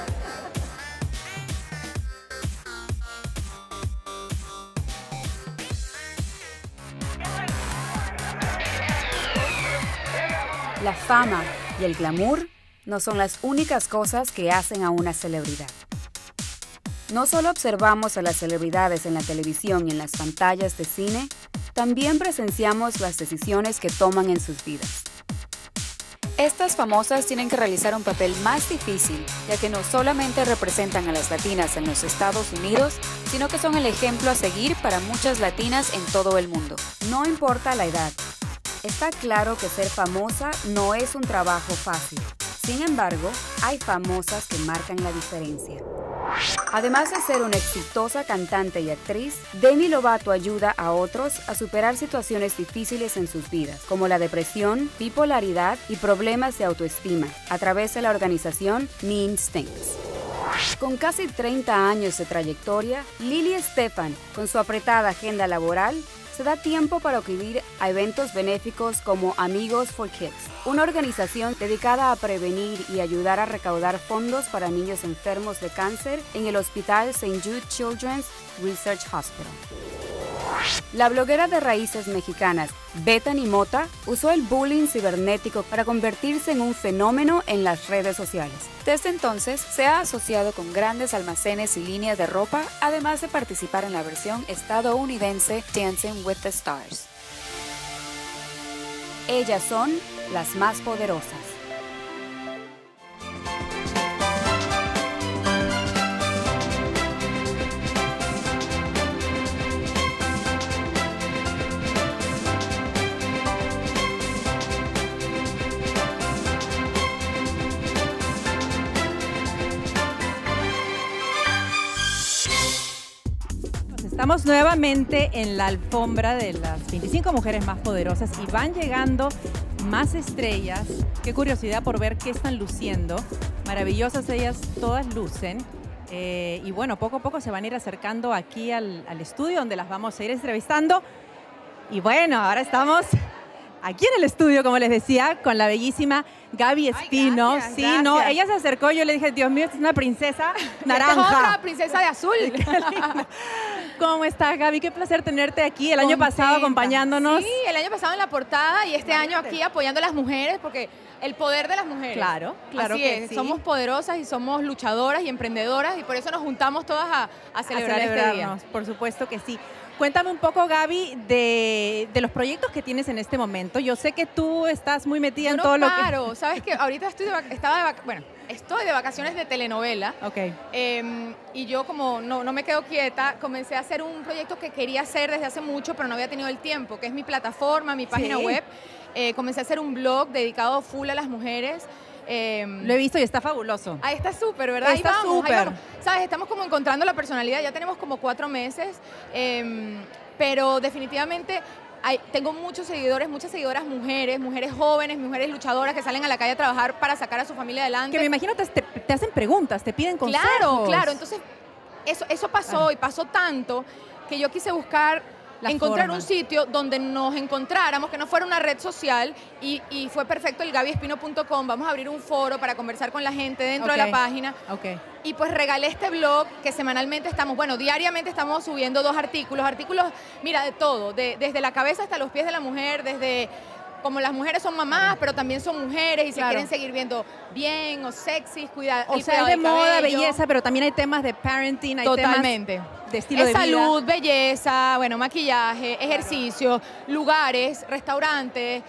La fama y el glamour no son las únicas cosas que hacen a una celebridad. No solo observamos a las celebridades en la televisión y en las pantallas de cine, también presenciamos las decisiones que toman en sus vidas. Estas famosas tienen que realizar un papel más difícil, ya que no solamente representan a las latinas en los Estados Unidos, sino que son el ejemplo a seguir para muchas latinas en todo el mundo. No importa la edad. Está claro que ser famosa no es un trabajo fácil. Sin embargo, hay famosas que marcan la diferencia. Además de ser una exitosa cantante y actriz, Demi Lovato ayuda a otros a superar situaciones difíciles en sus vidas, como la depresión, bipolaridad y problemas de autoestima, a través de la organización Mean Stinks. Con casi treinta años de trayectoria, Lily Estefan, con su apretada agenda laboral, se da tiempo para acudir a eventos benéficos como Amigos for Kids, una organización dedicada a prevenir y ayudar a recaudar fondos para niños enfermos de cáncer en el Hospital Saint Jude Children's Research Hospital. La bloguera de raíces mexicanas, Bethany Mota, usó el bullying cibernético para convertirse en un fenómeno en las redes sociales. Desde entonces, se ha asociado con grandes almacenes y líneas de ropa, además de participar en la versión estadounidense Dancing with the Stars. Ellas son las más poderosas. Estamos nuevamente en la alfombra de las veinticinco mujeres más poderosas y van llegando más estrellas. Qué curiosidad por ver qué están luciendo. Maravillosas ellas, todas lucen. Eh, y bueno, poco a poco se van a ir acercando aquí al, al estudio donde las vamos a ir entrevistando. Y bueno, ahora estamos aquí en el estudio, como les decía, con la bellísima Gaby Espino. Ay, gracias, sí, gracias. no, ella se acercó, yo le dije, Dios mío, esta es una princesa naranja. Esta es otra princesa de azul. ¿Cómo estás, Gaby? Qué placer tenerte aquí el año Contenta. pasado acompañándonos. Sí, el año pasado en la portada y este año aquí apoyando a las mujeres porque el poder de las mujeres. Claro, claro Así que es, sí. somos poderosas y somos luchadoras y emprendedoras y por eso nos juntamos todas a, a celebrar a este día. celebrarnos, por supuesto que sí. Cuéntame un poco, Gaby, de, de los proyectos que tienes en este momento. Yo sé que tú estás muy metida Yo en no todo paro. lo que... Sabes que ahorita estoy de, vac- estaba de vac- bueno, estoy de vacaciones de telenovela. Ok. Eh, y yo como no, no me quedo quieta, comencé a hacer un proyecto que quería hacer desde hace mucho, pero no había tenido el tiempo, que es mi plataforma, mi página Sí. web. Eh, comencé a hacer un blog dedicado full a las mujeres. Eh, Lo he visto y está fabuloso. Ahí está súper, ¿verdad? Está ahí vamos, ahí súper. vamos. ¿Sabes? Estamos como encontrando la personalidad, ya tenemos como cuatro meses, eh, pero definitivamente hay, tengo muchos seguidores, muchas seguidoras mujeres, mujeres jóvenes, mujeres luchadoras que salen a la calle a trabajar para sacar a su familia adelante. Que me imagino te, te, te hacen preguntas, te piden consejos. Claro, claro. Entonces, eso, eso pasó y pasó tanto que yo quise buscar, La encontrar forma. un sitio donde nos encontráramos, que no fuera una red social y, y fue perfecto el gaby espino punto com. Vamos a abrir un foro para conversar con la gente dentro de Ok. la página. Ok. Y pues regalé este blog que semanalmente estamos, bueno, diariamente estamos subiendo dos artículos, artículos, mira, de todo, de- desde la cabeza hasta los pies de la mujer, desde como las mujeres son mamás, pero también son mujeres y se Claro. quieren seguir viendo bien o sexy, cuida, O el sea, es cuidado de del moda, cabello. belleza, pero también hay temas de parenting, hay Totalmente. temas de estilo es de vida. salud, belleza, bueno, maquillaje, ejercicio, lugares, restaurantes,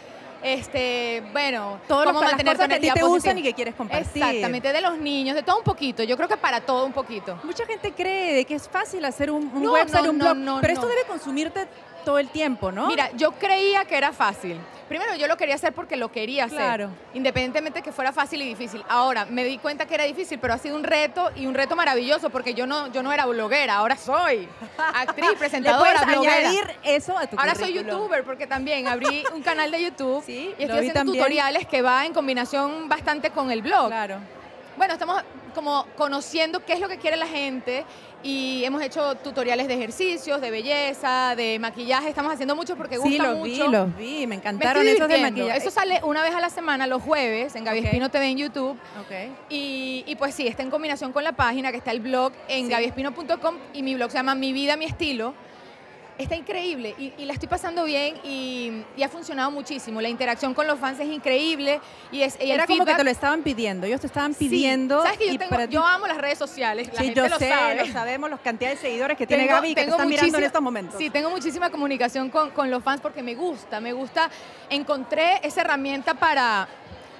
este, bueno, Todos los- cómo las mantener tu cosas que a ti energía te gustan positiva. y que quieres compartir. Exactamente, de los niños, de todo un poquito. Yo creo que para todo un poquito. Mucha gente cree de que es fácil hacer un, un No, website, no, un no, blog, no, pero no. esto debe consumirte todo el tiempo, ¿no? Mira, yo creía que era fácil. Primero, yo lo quería hacer porque lo quería hacer. Claro. Independientemente de que fuera fácil y difícil. Ahora, me di cuenta que era difícil, pero ha sido un reto y un reto maravilloso porque yo no, yo no era bloguera, ahora soy actriz, presentadora, Le puedes bloguera. añadir eso a tu Ahora soy currículum. youtuber porque también abrí un canal de YouTube y lo estoy vi haciendo también. tutoriales que va en combinación bastante con el blog. Claro. Bueno, estamos como conociendo qué es lo que quiere la gente y hemos hecho tutoriales de ejercicios, de belleza, de maquillaje. Estamos haciendo mucho porque Sí, gusta los mucho. vi, los vi, me Me encantaron estoy esos de divirtiendo. maquillaje. Eso sale una vez a la semana, los jueves, en Gaby Ok. Espino T V en YouTube. Ok. Y, y pues sí, está en combinación con la página, que está el blog en Sí. gaby espino punto com y mi blog se llama Mi Vida, Mi Estilo. Está increíble y, y la estoy pasando bien y, y ha funcionado muchísimo. La interacción con los fans es increíble y es y el Era como que feedback- te lo estaban pidiendo, ellos te estaban Sí. pidiendo. ¿Sabes que yo, y tengo- para ti- yo amo las redes sociales? La Sí, gente yo lo sé, sabe. lo sabemos, las cantidades de seguidores que tiene Tengo- Gaby y que te tengo están mirando en muchísima- estos momentos. Sí, tengo muchísima comunicación con, con los fans porque me gusta, me gusta. Encontré esa herramienta para,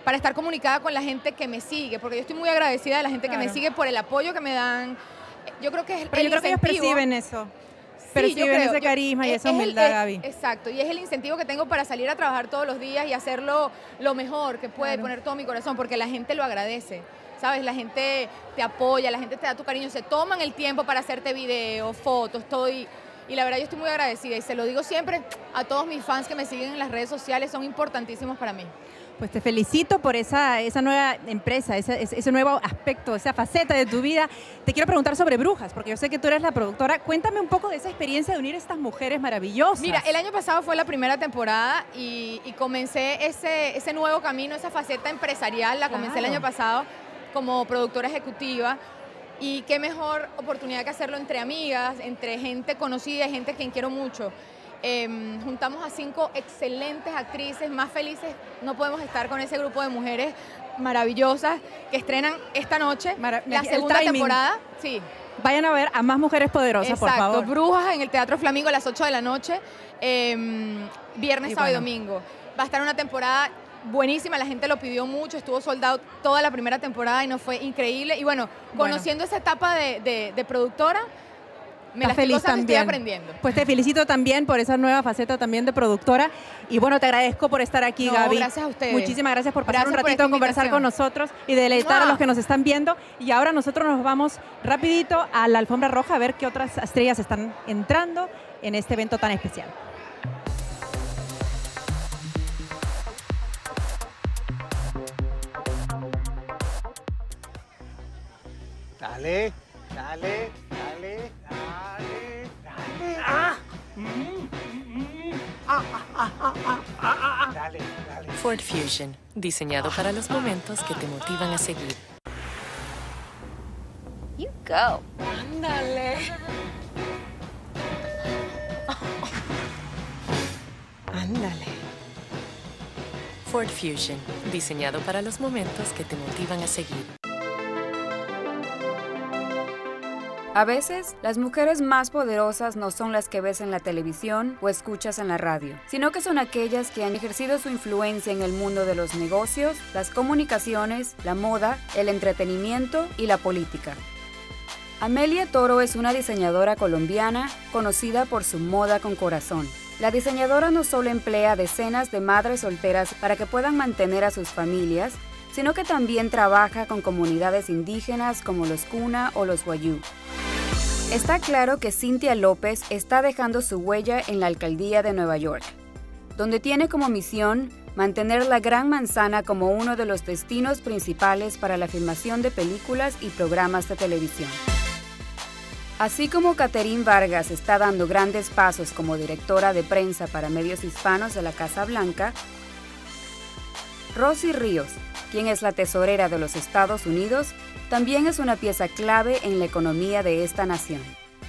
para estar comunicada con la gente que me sigue, porque yo estoy muy agradecida de la gente Claro. que me sigue por el apoyo que me dan. Yo creo que es Pero el yo creo que ellos incentivo. perciben eso. Sí, Perciben yo creo. ese carisma y Yo- esa es el- humildad, es- Gaby. Exacto, y es el incentivo que tengo para salir a trabajar todos los días y hacerlo lo mejor que puede, Claro. poner todo mi corazón, porque la gente lo agradece. ¿Sabes? La gente te apoya, la gente te da tu cariño, se toman el tiempo para hacerte videos, fotos, todo. Y, y la verdad yo estoy muy agradecida y se lo digo siempre a todos mis fans que me siguen en las redes sociales, son importantísimos para mí. Pues te felicito por esa, esa nueva empresa, ese, ese ese nuevo aspecto, esa faceta de tu vida. Te quiero preguntar sobre Brujas, porque yo sé que tú eres la productora. Cuéntame un poco de esa experiencia de unir estas mujeres maravillosas. Mira, el año pasado fue la primera temporada y, y comencé ese, ese nuevo camino, esa faceta empresarial, la comencé el Claro. año pasado como productora ejecutiva. Y qué mejor oportunidad que hacerlo entre amigas, entre gente conocida, gente a quien quiero mucho. Eh, juntamos a cinco excelentes actrices, más felices no podemos estar con ese grupo de mujeres maravillosas que estrenan esta noche la el segunda timing. temporada. Sí. Vayan a ver a más mujeres poderosas, por Exacto, favor. Brujas en el Teatro Flamingo a las ocho de la noche, eh, viernes, Y sábado y bueno. domingo. Va a estar una temporada buenísima, la gente lo pidió mucho, estuvo soldado toda la primera temporada y nos fue increíble. Y bueno, Bueno. conociendo esa etapa de, de- de productora, me la Estás estoy feliz gozando y estoy también. aprendiendo. Pues te felicito también por esa nueva faceta también de productora. Y bueno, te agradezco por estar aquí, No, Gaby. gracias a ustedes. Muchísimas gracias por pasar Gracias un por ratito esta a conversar invitación. con nosotros y deleitar a ¡Mua! los que nos están viendo. Y ahora nosotros nos vamos rapidito a la alfombra roja a ver qué otras estrellas están entrando en este evento tan especial. Dale, dale, dale, dale, dale. ¡Ah! Mm, mm, mm. Ah, ah, ah, ah, ah, ah, ah. Dale, dale. Ford Fusion, diseñado para los momentos que te motivan a seguir. You go. Ándale. Ándale. Ford Fusion, diseñado para los momentos que te motivan a seguir. A veces, las mujeres más poderosas no son las que ves en la televisión o escuchas en la radio, sino que son aquellas que han ejercido su influencia en el mundo de los negocios, las comunicaciones, la moda, el entretenimiento y la política. Amelia Toro es una diseñadora colombiana conocida por su moda con corazón. La diseñadora no solo emplea a decenas de madres solteras para que puedan mantener a sus familias, sino que también trabaja con comunidades indígenas como los Kuna o los Wayuu. Está claro que Cynthia López está dejando su huella en la alcaldía de Nueva York, donde tiene como misión mantener la Gran Manzana como uno de los destinos principales para la filmación de películas y programas de televisión. Así como Catherine Vargas está dando grandes pasos como directora de prensa para medios hispanos de la Casa Blanca, Rosy Ríos, quien es la tesorera de los Estados Unidos, también es una pieza clave en la economía de esta nación.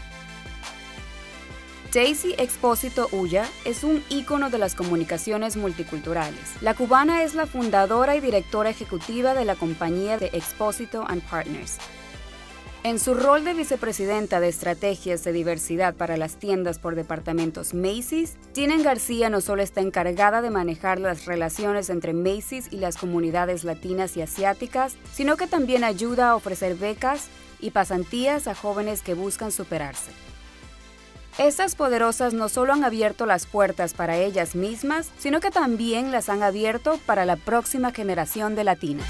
Daisy Expósito Ulla es un ícono de las comunicaciones multiculturales. La cubana es la fundadora y directora ejecutiva de la compañía de Expósito and Partners. En su rol de vicepresidenta de estrategias de diversidad para las tiendas por departamentos Macy's, Tienen García no solo está encargada de manejar las relaciones entre Macy's y las comunidades latinas y asiáticas, sino que también ayuda a ofrecer becas y pasantías a jóvenes que buscan superarse. Estas poderosas no solo han abierto las puertas para ellas mismas, sino que también las han abierto para la próxima generación de latinas.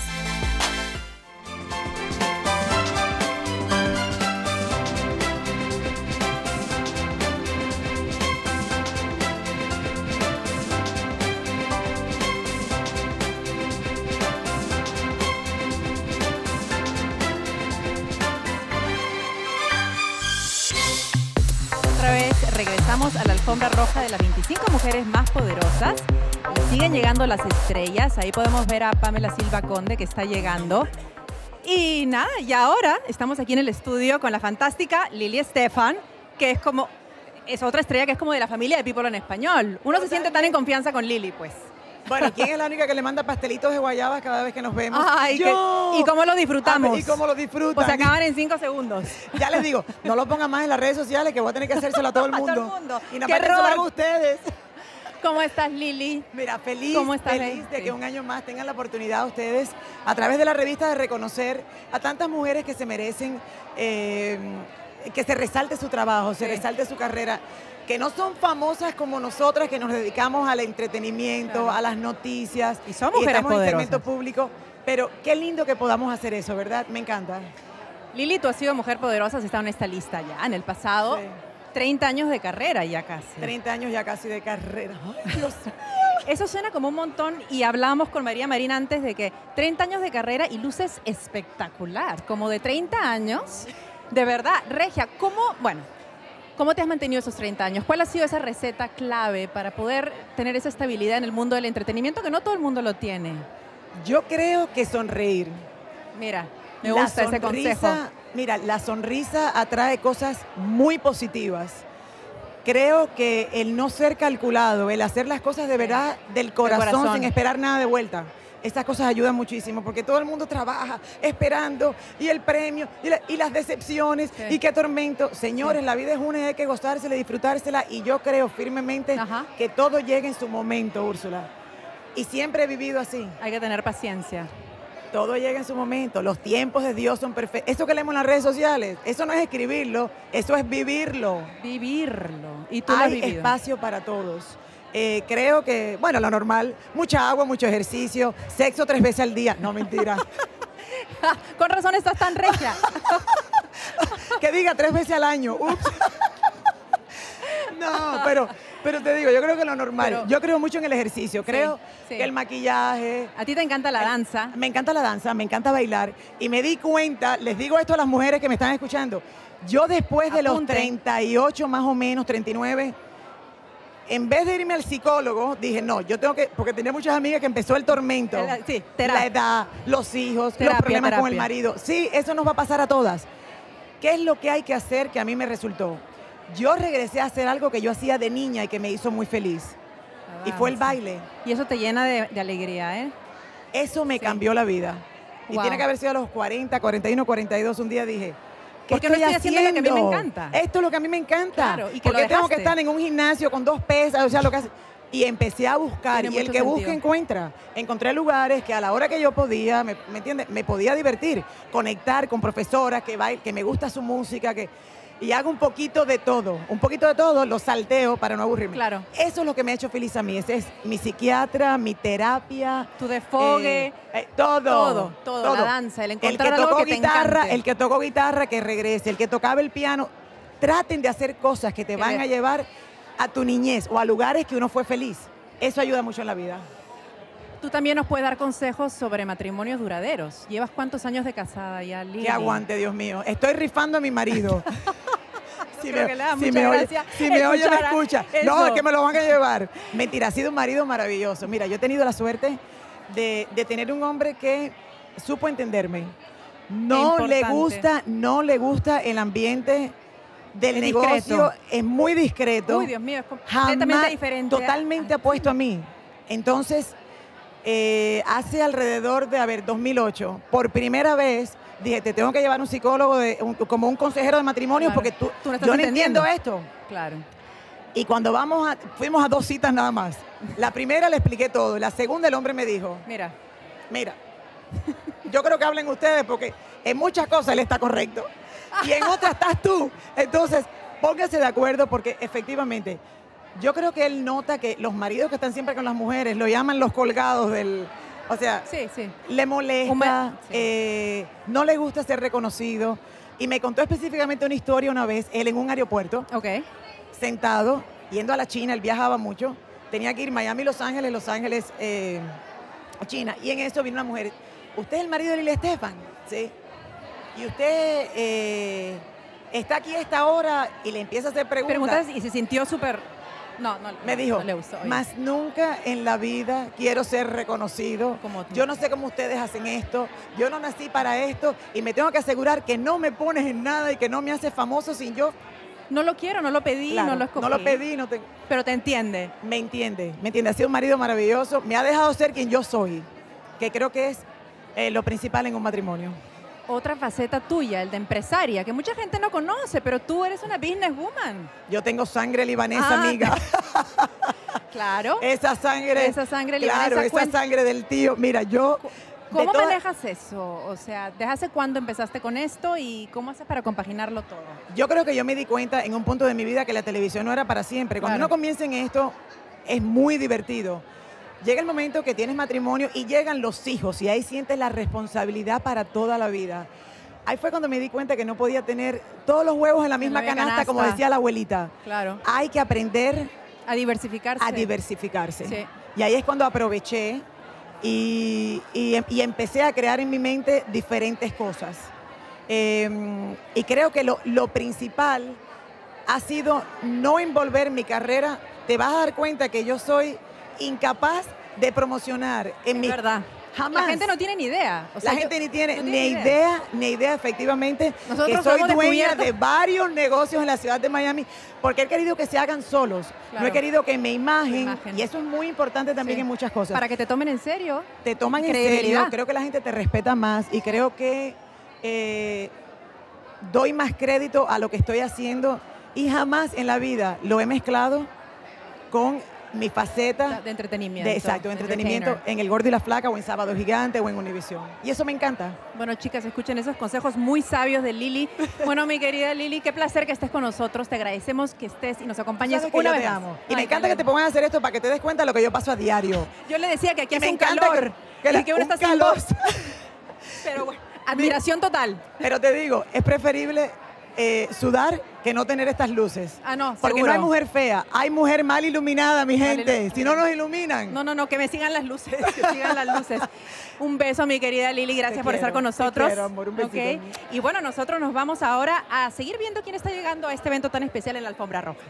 Otra vez regresamos a la alfombra roja de las veinticinco mujeres más poderosas. Y siguen llegando las estrellas. Ahí podemos ver a Pamela Silva Conde que está llegando. Y nada, y ahora estamos aquí en el estudio con la fantástica Lili Estefan, que es como, es otra estrella que es como de la familia de People en Español. Uno se siente tan en confianza con Lili, pues. Bueno, ¿quién es la única que le manda pastelitos de guayaba cada vez que nos vemos? Ay, ¡Yo! que- ¿y cómo lo disfrutamos? A ver, ¿y cómo lo disfrutan? Pues se acaban en cinco segundos. Ya les digo, no lo pongan más en las redes sociales que voy a tener que hacérselo a todo el mundo. A todo el mundo. Y nada ¡Qué más que se lo error! hago a ustedes. ¿Cómo estás, Lili? Mira, feliz, ¿Cómo estás, feliz de sí. que un año más tengan la oportunidad ustedes, a través de la revista, de reconocer a tantas mujeres que se merecen eh, que se resalte su trabajo, se Sí. resalte su carrera, que no son famosas como nosotras, que nos dedicamos al entretenimiento, Claro. a las noticias. Y son mujeres estamos en poderosas. segmento público, pero qué lindo que podamos hacer eso, ¿verdad? Me encanta. Lili, tú has sido mujer poderosa, has estado en esta lista ya en el pasado. Sí. treinta años de carrera ya casi. treinta años ya casi de carrera. Ay, Dios. Eso suena como un montón y hablábamos con María Marina antes de que treinta años de carrera y luces espectacular, como de treinta años. De verdad, Regia, ¿cómo, bueno, cómo te has mantenido esos treinta años? ¿Cuál ha sido esa receta clave para poder tener esa estabilidad en el mundo del entretenimiento que no todo el mundo lo tiene? Yo creo que sonreír. Mira, me La gusta ese sonrisa, consejo. Mira, la sonrisa atrae cosas muy positivas. Creo que el no ser calculado, el hacer las cosas de verdad del corazón, corazón. sin esperar nada de vuelta, estas cosas ayudan muchísimo porque todo el mundo trabaja esperando y el premio y, la- y las decepciones Sí. y qué tormento. Señores, Sí. la vida es una y hay que gozársela, disfrutársela y yo creo firmemente que todo llega en su momento, Úrsula. Y siempre he vivido así. Hay que tener paciencia. Todo llega en su momento. Los tiempos de Dios son perfectos. Eso que leemos en las redes sociales, eso no es escribirlo, eso es vivirlo. Vivirlo. Y tú lo has Hay vivido. espacio para todos. Eh, creo que, bueno, lo normal, mucha agua, mucho ejercicio, sexo tres veces al día. No, mentira. Con razón estás tan regia. Que diga tres veces al año. Ups. No, pero, pero te digo, yo creo que lo normal. Pero- yo creo mucho en el ejercicio. Creo sí. que el maquillaje. A ti te encanta la danza. Me encanta la danza, me encanta bailar. Y me di cuenta, les digo esto a las mujeres que me están escuchando. Yo después de los Apunte. treinta y ocho más o menos, treinta y nueve, en vez de irme al psicólogo, dije, no, yo tengo que, porque tenía muchas amigas que empezó el tormento. El- sí, la terapia. edad, los hijos, Terapia, los problemas con el terapia. marido. Sí, eso nos va a pasar a todas. ¿Qué es lo que hay que hacer que a mí me resultó? Yo regresé a hacer algo que yo hacía de niña y que me hizo muy feliz. Y fue el baile. Y eso te llena de, de alegría, ¿eh? Eso me cambió la vida. Y Wow. tiene que haber sido a los cuarenta, cuarenta y uno, cuarenta y dos. Un día dije, ¿qué ¿Por qué no estoy estoy haciendo lo que a mí me haciendo? encanta? Esto es lo que a mí me encanta. Claro, y que ¿Por lo qué tengo que dejaste? estar en un gimnasio con dos pesas? O sea, lo que hace... Y empecé a buscar. Tiene Y el mucho que busca, sentido. encuentra. Encontré lugares que a la hora que yo podía, ¿me, me entiendes? Me podía divertir. Conectar con profesoras que, bail- que me gusta su música, que... Y hago un poquito de todo, un poquito de todo, lo salteo para no aburrirme. Claro. Eso es lo que me ha hecho feliz a mí. Ese es mi psiquiatra, mi terapia. Tu desfogue. eh, eh, todo. Todo, todo, la danza, el El encontrar que algo tocó que te guitarra, encante. el que tocó guitarra, que regrese. El que tocaba el piano. Traten de hacer cosas que te Que van le- a llevar a tu niñez o a lugares que uno fue feliz. Eso ayuda mucho en la vida. Tú también nos puedes dar consejos sobre matrimonios duraderos. ¿Llevas cuántos años de casada ya, Lili? Que aguante, Dios mío. Estoy rifando a mi marido. Si creo me, que le da si mucha me oye, gracia si me oye, me escuchar escucha. eso. No, es que me lo van a llevar. Mentira, ha sido un marido maravilloso. Mira, yo he tenido la suerte de, de tener un hombre que supo entenderme. No le Importante. gusta, no le gusta el ambiente del Es negocio. discreto. Es muy discreto. Uy, Dios mío, es completamente Jamás- diferente. Totalmente apuesto a mí. Entonces, eh, hace alrededor de, a ver, dos mil ocho, por primera vez, dije, te tengo que llevar a un psicólogo, de, un- como un consejero de matrimonio, Claro. porque tú, Tú no estás yo no entendiendo. entiendo esto. Claro. Y cuando vamos a, fuimos a dos citas nada más. La primera le expliqué todo, la segunda el hombre me dijo, Mira, mira, yo creo que hablen ustedes porque en muchas cosas él está correcto y en otras estás tú. Entonces, pónganse de acuerdo porque efectivamente, yo creo que él nota que los maridos que están siempre con las mujeres lo llaman los colgados del... O sea, sí, sí. le molesta, Huma- sí. eh, no le gusta ser reconocido. Y me contó específicamente una historia una vez, él en un aeropuerto, Ok. sentado, yendo a la China, él viajaba mucho, tenía que ir Miami, Los Ángeles, Los Ángeles, eh, China. Y en eso vino una mujer, ¿usted es el marido de Lili Estefan? Sí. Y usted eh, está aquí a esta hora y le empieza a hacer preguntas. Preguntas y se sintió súper... No, no. Me no, dijo, no le gustó. oye. más nunca en la vida quiero ser reconocido. Como tú. Yo no sé cómo ustedes hacen esto. Yo no nací para esto y me tengo que asegurar que no me pones en nada y que no me haces famoso sin yo. No lo quiero, no lo pedí, Claro, no lo escogí. no lo pedí, no te... Pero te entiende. Me entiende, me entiende. Ha sido un marido maravilloso. Me ha dejado ser quien yo soy, que creo que es eh, lo principal en un matrimonio. Otra faceta tuya, el de empresaria, que mucha gente no conoce, pero tú eres una businesswoman. Yo tengo sangre libanesa, Ah, amiga. Claro. Esa sangre. Esa sangre Claro, libanesa. esa Cuen- sangre del tío. Mira, yo... de ¿Cómo toda- manejas eso? O sea, ¿desde hace cuándo empezaste con esto y cómo haces para compaginarlo todo? Yo creo que yo me di cuenta en un punto de mi vida que la televisión no era para siempre. Cuando Claro. uno comienza en esto, es muy divertido. Llega el momento que tienes matrimonio y llegan los hijos y ahí sientes la responsabilidad para toda la vida. Ahí fue cuando me di cuenta que no podía tener todos los huevos en la misma misma canasta, como canasta. decía la abuelita. Claro. Hay que aprender a diversificarse. A diversificarse. Sí. Y ahí es cuando aproveché y, y em- y empecé a crear en mi mente diferentes cosas. Eh, y creo que lo, lo principal ha sido no envolver mi carrera. Te vas a dar cuenta que yo soy incapaz de promocionar en mi... verdad. Jamás. La gente no tiene ni idea. O sea, la yo- gente ni tiene, no ni tiene idea. idea. ni idea efectivamente Nosotros que lo soy hemos dueña descubierto. de varios negocios en la ciudad de Miami, porque he querido que se hagan solos. Claro. No he querido que me imagen, imagen. y eso es muy importante también Sí. en muchas cosas. Para que te tomen en serio. Te toman en Credibilidad. serio, creo que la gente te respeta más y creo que eh, doy más crédito a lo que estoy haciendo y jamás en la vida lo he mezclado con mi faceta De entretenimiento. de exacto, de entretenimiento entertainer. en El Gordo y la Flaca o en Sábado Gigante o en Univisión. Y eso me encanta. Bueno, chicas, escuchen esos consejos muy sabios de Lili. Bueno, mi querida Lili, qué placer que estés con nosotros. Te agradecemos que estés y nos acompañes Sabes que una yo vez te más. amo. Y me Ay, encanta que te pongan a hacer esto para que te des cuenta de lo que yo paso a diario. Yo le decía que aquí Y hace me un encanta calor. que- que la- y que uno un está sin calor. voz. Pero bueno, admiración total. Pero te digo, es preferible eh, sudar que no tener estas luces. Ah, no, Porque seguro. no hay mujer fea, hay mujer mal iluminada, mi Mal gente. iluminada. Si no nos iluminan. No, no, no, que me sigan las luces, que sigan las luces. Un beso, mi querida Lili, gracias Te por estar quiero, con te nosotros. quiero, amor, un besito. Ok. Y bueno, nosotros nos vamos ahora a seguir viendo quién está llegando a este evento tan especial en la Alfombra Roja.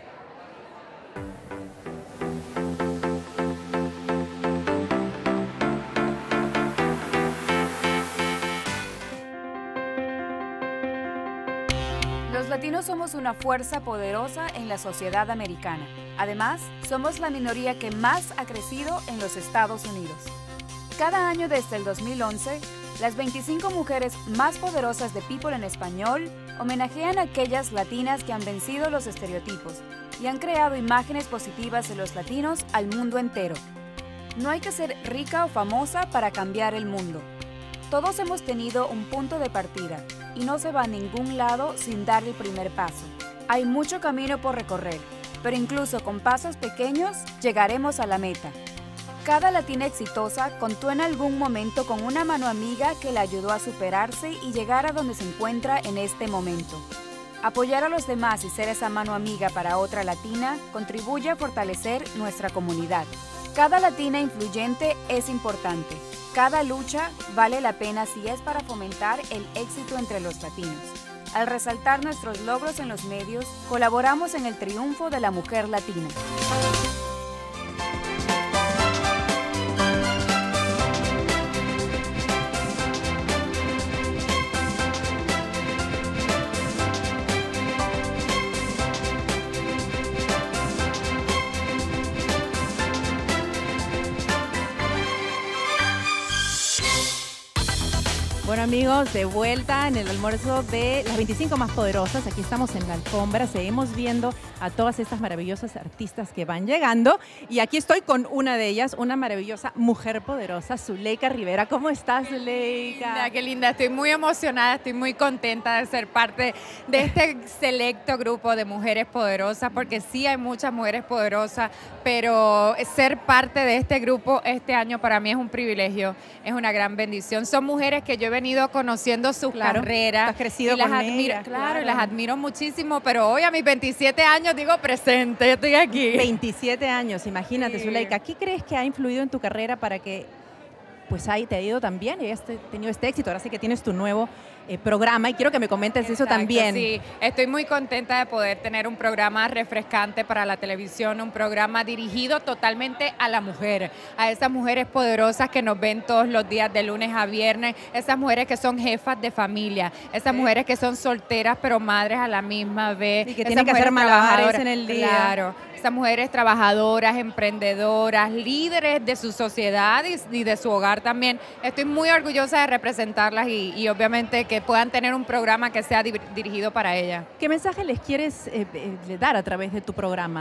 Los latinos somos una fuerza poderosa en la sociedad americana. Además, somos la minoría que más ha crecido en los Estados Unidos. Cada año desde el dos mil once, las veinticinco mujeres más poderosas de People en Español homenajean a aquellas latinas que han vencido los estereotipos y han creado imágenes positivas de los latinos al mundo entero. No hay que ser rica o famosa para cambiar el mundo. Todos hemos tenido un punto de partida y no se va a ningún lado sin dar el primer paso. Hay mucho camino por recorrer, pero incluso con pasos pequeños llegaremos a la meta. Cada latina exitosa contó en algún momento con una mano amiga que la ayudó a superarse y llegar a donde se encuentra en este momento. Apoyar a los demás y ser esa mano amiga para otra latina contribuye a fortalecer nuestra comunidad. Cada latina influyente es importante. Cada lucha vale la pena si es para fomentar el éxito entre los latinos. Al resaltar nuestros logros en los medios, colaboramos en el triunfo de la mujer latina. Bueno, amigos, de vuelta en el almuerzo de las veinticinco más poderosas. Aquí estamos en la alfombra, seguimos viendo a todas estas maravillosas artistas que van llegando. Y aquí estoy con una de ellas, una maravillosa mujer poderosa, Zuleika Rivera. ¿Cómo estás, Zuleika? Linda, qué linda, estoy muy emocionada, estoy muy contenta de ser parte de este selecto grupo de mujeres poderosas, porque sí hay muchas mujeres poderosas, pero ser parte de este grupo este año para mí es un privilegio, es una gran bendición. Son mujeres que yo he venido conociendo sus Claro, carreras. has crecido y las con admiro, ellas, claro, claro. y las admiro muchísimo, pero hoy a mis veintisiete años digo presente, yo estoy aquí. veintisiete años, imagínate, Sí. Zuleika. ¿Qué crees que ha influido en tu carrera para que pues ahí te ha ido tan bien y hayas te- tenido este éxito? Ahora sí que tienes tu nuevo eh, programa y quiero que me comentes eso Exacto, también. Sí, estoy muy contenta de poder tener un programa refrescante para la televisión, un programa dirigido totalmente a la mujer, a esas mujeres poderosas que nos ven todos los días de lunes a viernes, esas mujeres que son jefas de familia, esas mujeres que son solteras pero madres a la misma vez. Y que esas tienen que hacer mujeres malabares trabajadoras, en el día. Claro, esas mujeres trabajadoras, emprendedoras, líderes de su sociedad y, y de su hogar también. Estoy muy orgullosa de representarlas y, y obviamente que puedan tener un programa que sea di- dirigido para ellas. ¿Qué mensaje les quieres eh, eh, dar a través de tu programa?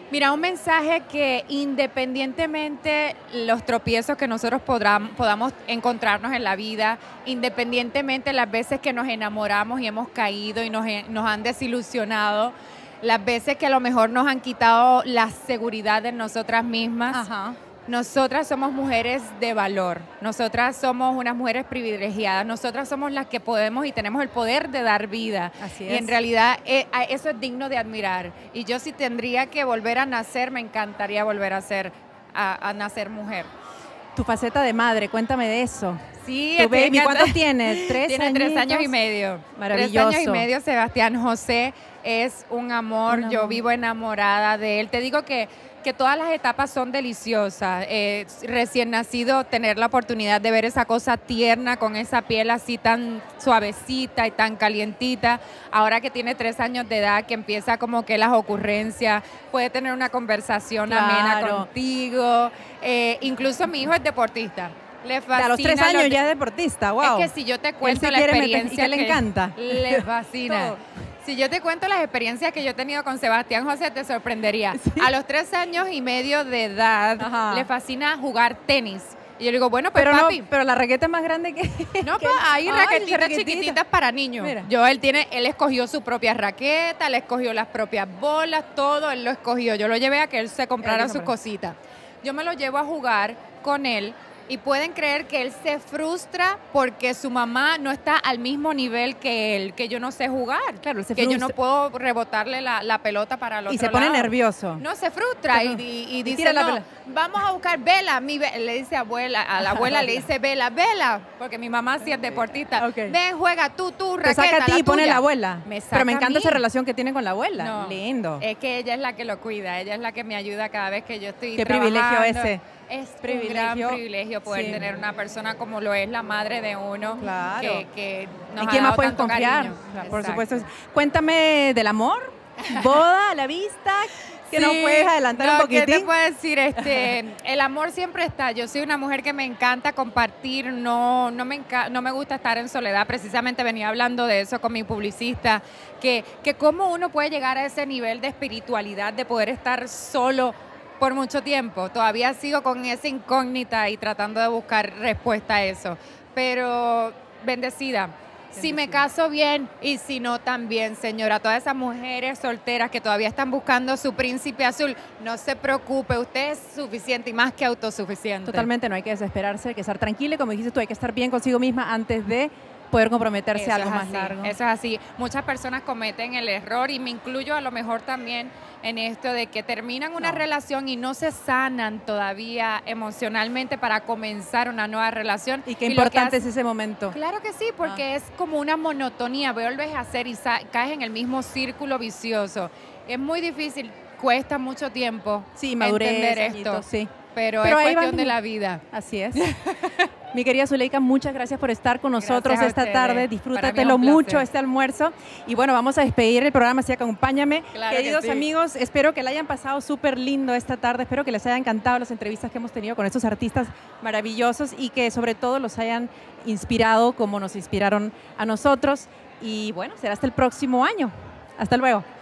Mira, un mensaje que independientemente los tropiezos que nosotros podamos, podamos encontrarnos en la vida, independientemente las veces que nos enamoramos y hemos caído y nos, nos han desilusionado, las veces que a lo mejor nos han quitado la seguridad de nosotras mismas, Ajá. nosotras somos mujeres de valor, nosotras somos unas mujeres privilegiadas, nosotras somos las que podemos y tenemos el poder de dar vida. Así y es. en realidad eh, eso es digno de admirar. Y yo si tendría que volver a nacer, me encantaría volver a, ser, a, a nacer mujer. Tu faceta de madre, cuéntame de eso. Sí, Tu baby, encanta- ¿cuántos tiene? ¿Tres Tiene tres añitos? años y medio. Maravilloso. Tres años y medio, Sebastián José es un amor, Un yo amor. vivo enamorada de él. Te digo que, que todas las etapas son deliciosas. Eh, recién nacido, tener la oportunidad de ver esa cosa tierna con esa piel así tan suavecita y tan calientita. Ahora que tiene tres años de edad, que empieza como que las ocurrencias, puede tener una conversación amena Claro. contigo. Eh, incluso mi hijo es deportista. Le fascina A los tres años lo- ya es deportista, wow. Es que si yo te Él cuento sí la quiere meter- experiencia ¿y qué le que- encanta? Le fascina. Todo. Si yo te cuento las experiencias que yo he tenido con Sebastián José, te sorprendería. A los tres años y medio de edad, Ajá. le fascina jugar tenis. Y yo le digo, bueno, pues pero papi. no, pero la raqueta es más grande que... No, que- pues hay Ay, raquetitas raquetita. chiquititas para niños. Mira. Yo, él tiene, él escogió su propia raqueta, él escogió las propias bolas, todo él lo escogió. Yo lo llevé a que él se comprara Él sus compró. cositas. Yo me lo llevo a jugar con él y pueden creer que él se frustra porque su mamá no está al mismo nivel que él, que yo no sé jugar. Claro, él se que yo no frustra. puedo rebotarle la, la pelota para el otro Y se pone lado. nervioso. No, se frustra Se y, frustra. y- y Y dice, tira la no, pelota. vamos a buscar Vela. Mi ve- le dice abuela, a la abuela le dice Vela, Vela, porque mi mamá sí es deportista. Ok. Ven, juega tú, tú, Te raqueta, saca a ti la y pone tuya. la abuela. Me saca Pero me a encanta mí. esa relación que tiene con la abuela. No, Lindo. Es que ella es la que lo cuida, ella es la que me ayuda cada vez que yo estoy Qué privilegio trabajando. ese. Es Privilegio. un gran privilegio poder Sí. tener una persona como lo es la madre de uno, Claro. que, que nos ¿En ha quién más dado puedes tanto confiar? cariño. Por Exacto. supuesto. Cuéntame del amor, boda a la vista, que nos Sí, puedes adelantar no, un poquitín. ¿qué te puedo decir? Este, el amor siempre está. Yo soy una mujer que me encanta compartir, no, no, me, enca- no me gusta estar en soledad. Precisamente venía hablando de eso con mi publicista, que, que cómo uno puede llegar a ese nivel de espiritualidad, de poder estar solo por mucho tiempo. Todavía sigo con esa incógnita y tratando de buscar respuesta a eso. Pero bendecida. Si me caso bien y si no también, señora. Todas esas mujeres solteras que todavía están buscando su príncipe azul, no se preocupe, usted es suficiente y más que autosuficiente. Totalmente, no hay que desesperarse, hay que estar tranquila y como dijiste tú, hay que estar bien consigo misma antes de poder comprometerse Eso a algo es más así, largo. Eso es así. Muchas personas cometen el error y me incluyo a lo mejor también en esto de que terminan una No. relación y no se sanan todavía emocionalmente para comenzar una nueva relación. Y qué lo que importante hace- es ese momento. Claro que sí, porque Ah. es como una monotonía, vuelves a hacer y sa- caes en el mismo círculo vicioso. Es muy difícil, cuesta mucho tiempo Sí, madurez, entender añitos, esto, sí. pero, Pero es ahí cuestión van- de la vida. Así es. Mi querida Zuleika, muchas gracias por estar con nosotros Gracias a esta ustedes. tarde. Para mí es Disfrútatelo un placer. mucho este almuerzo. Y bueno, vamos a despedir el programa, así acompáñame. Claro que Queridos sí. amigos, espero que la hayan pasado súper lindo esta tarde. Espero que les hayan encantado las entrevistas que hemos tenido con estos artistas maravillosos y que sobre todo los hayan inspirado como nos inspiraron a nosotros. Y bueno, será hasta el próximo año. Hasta luego.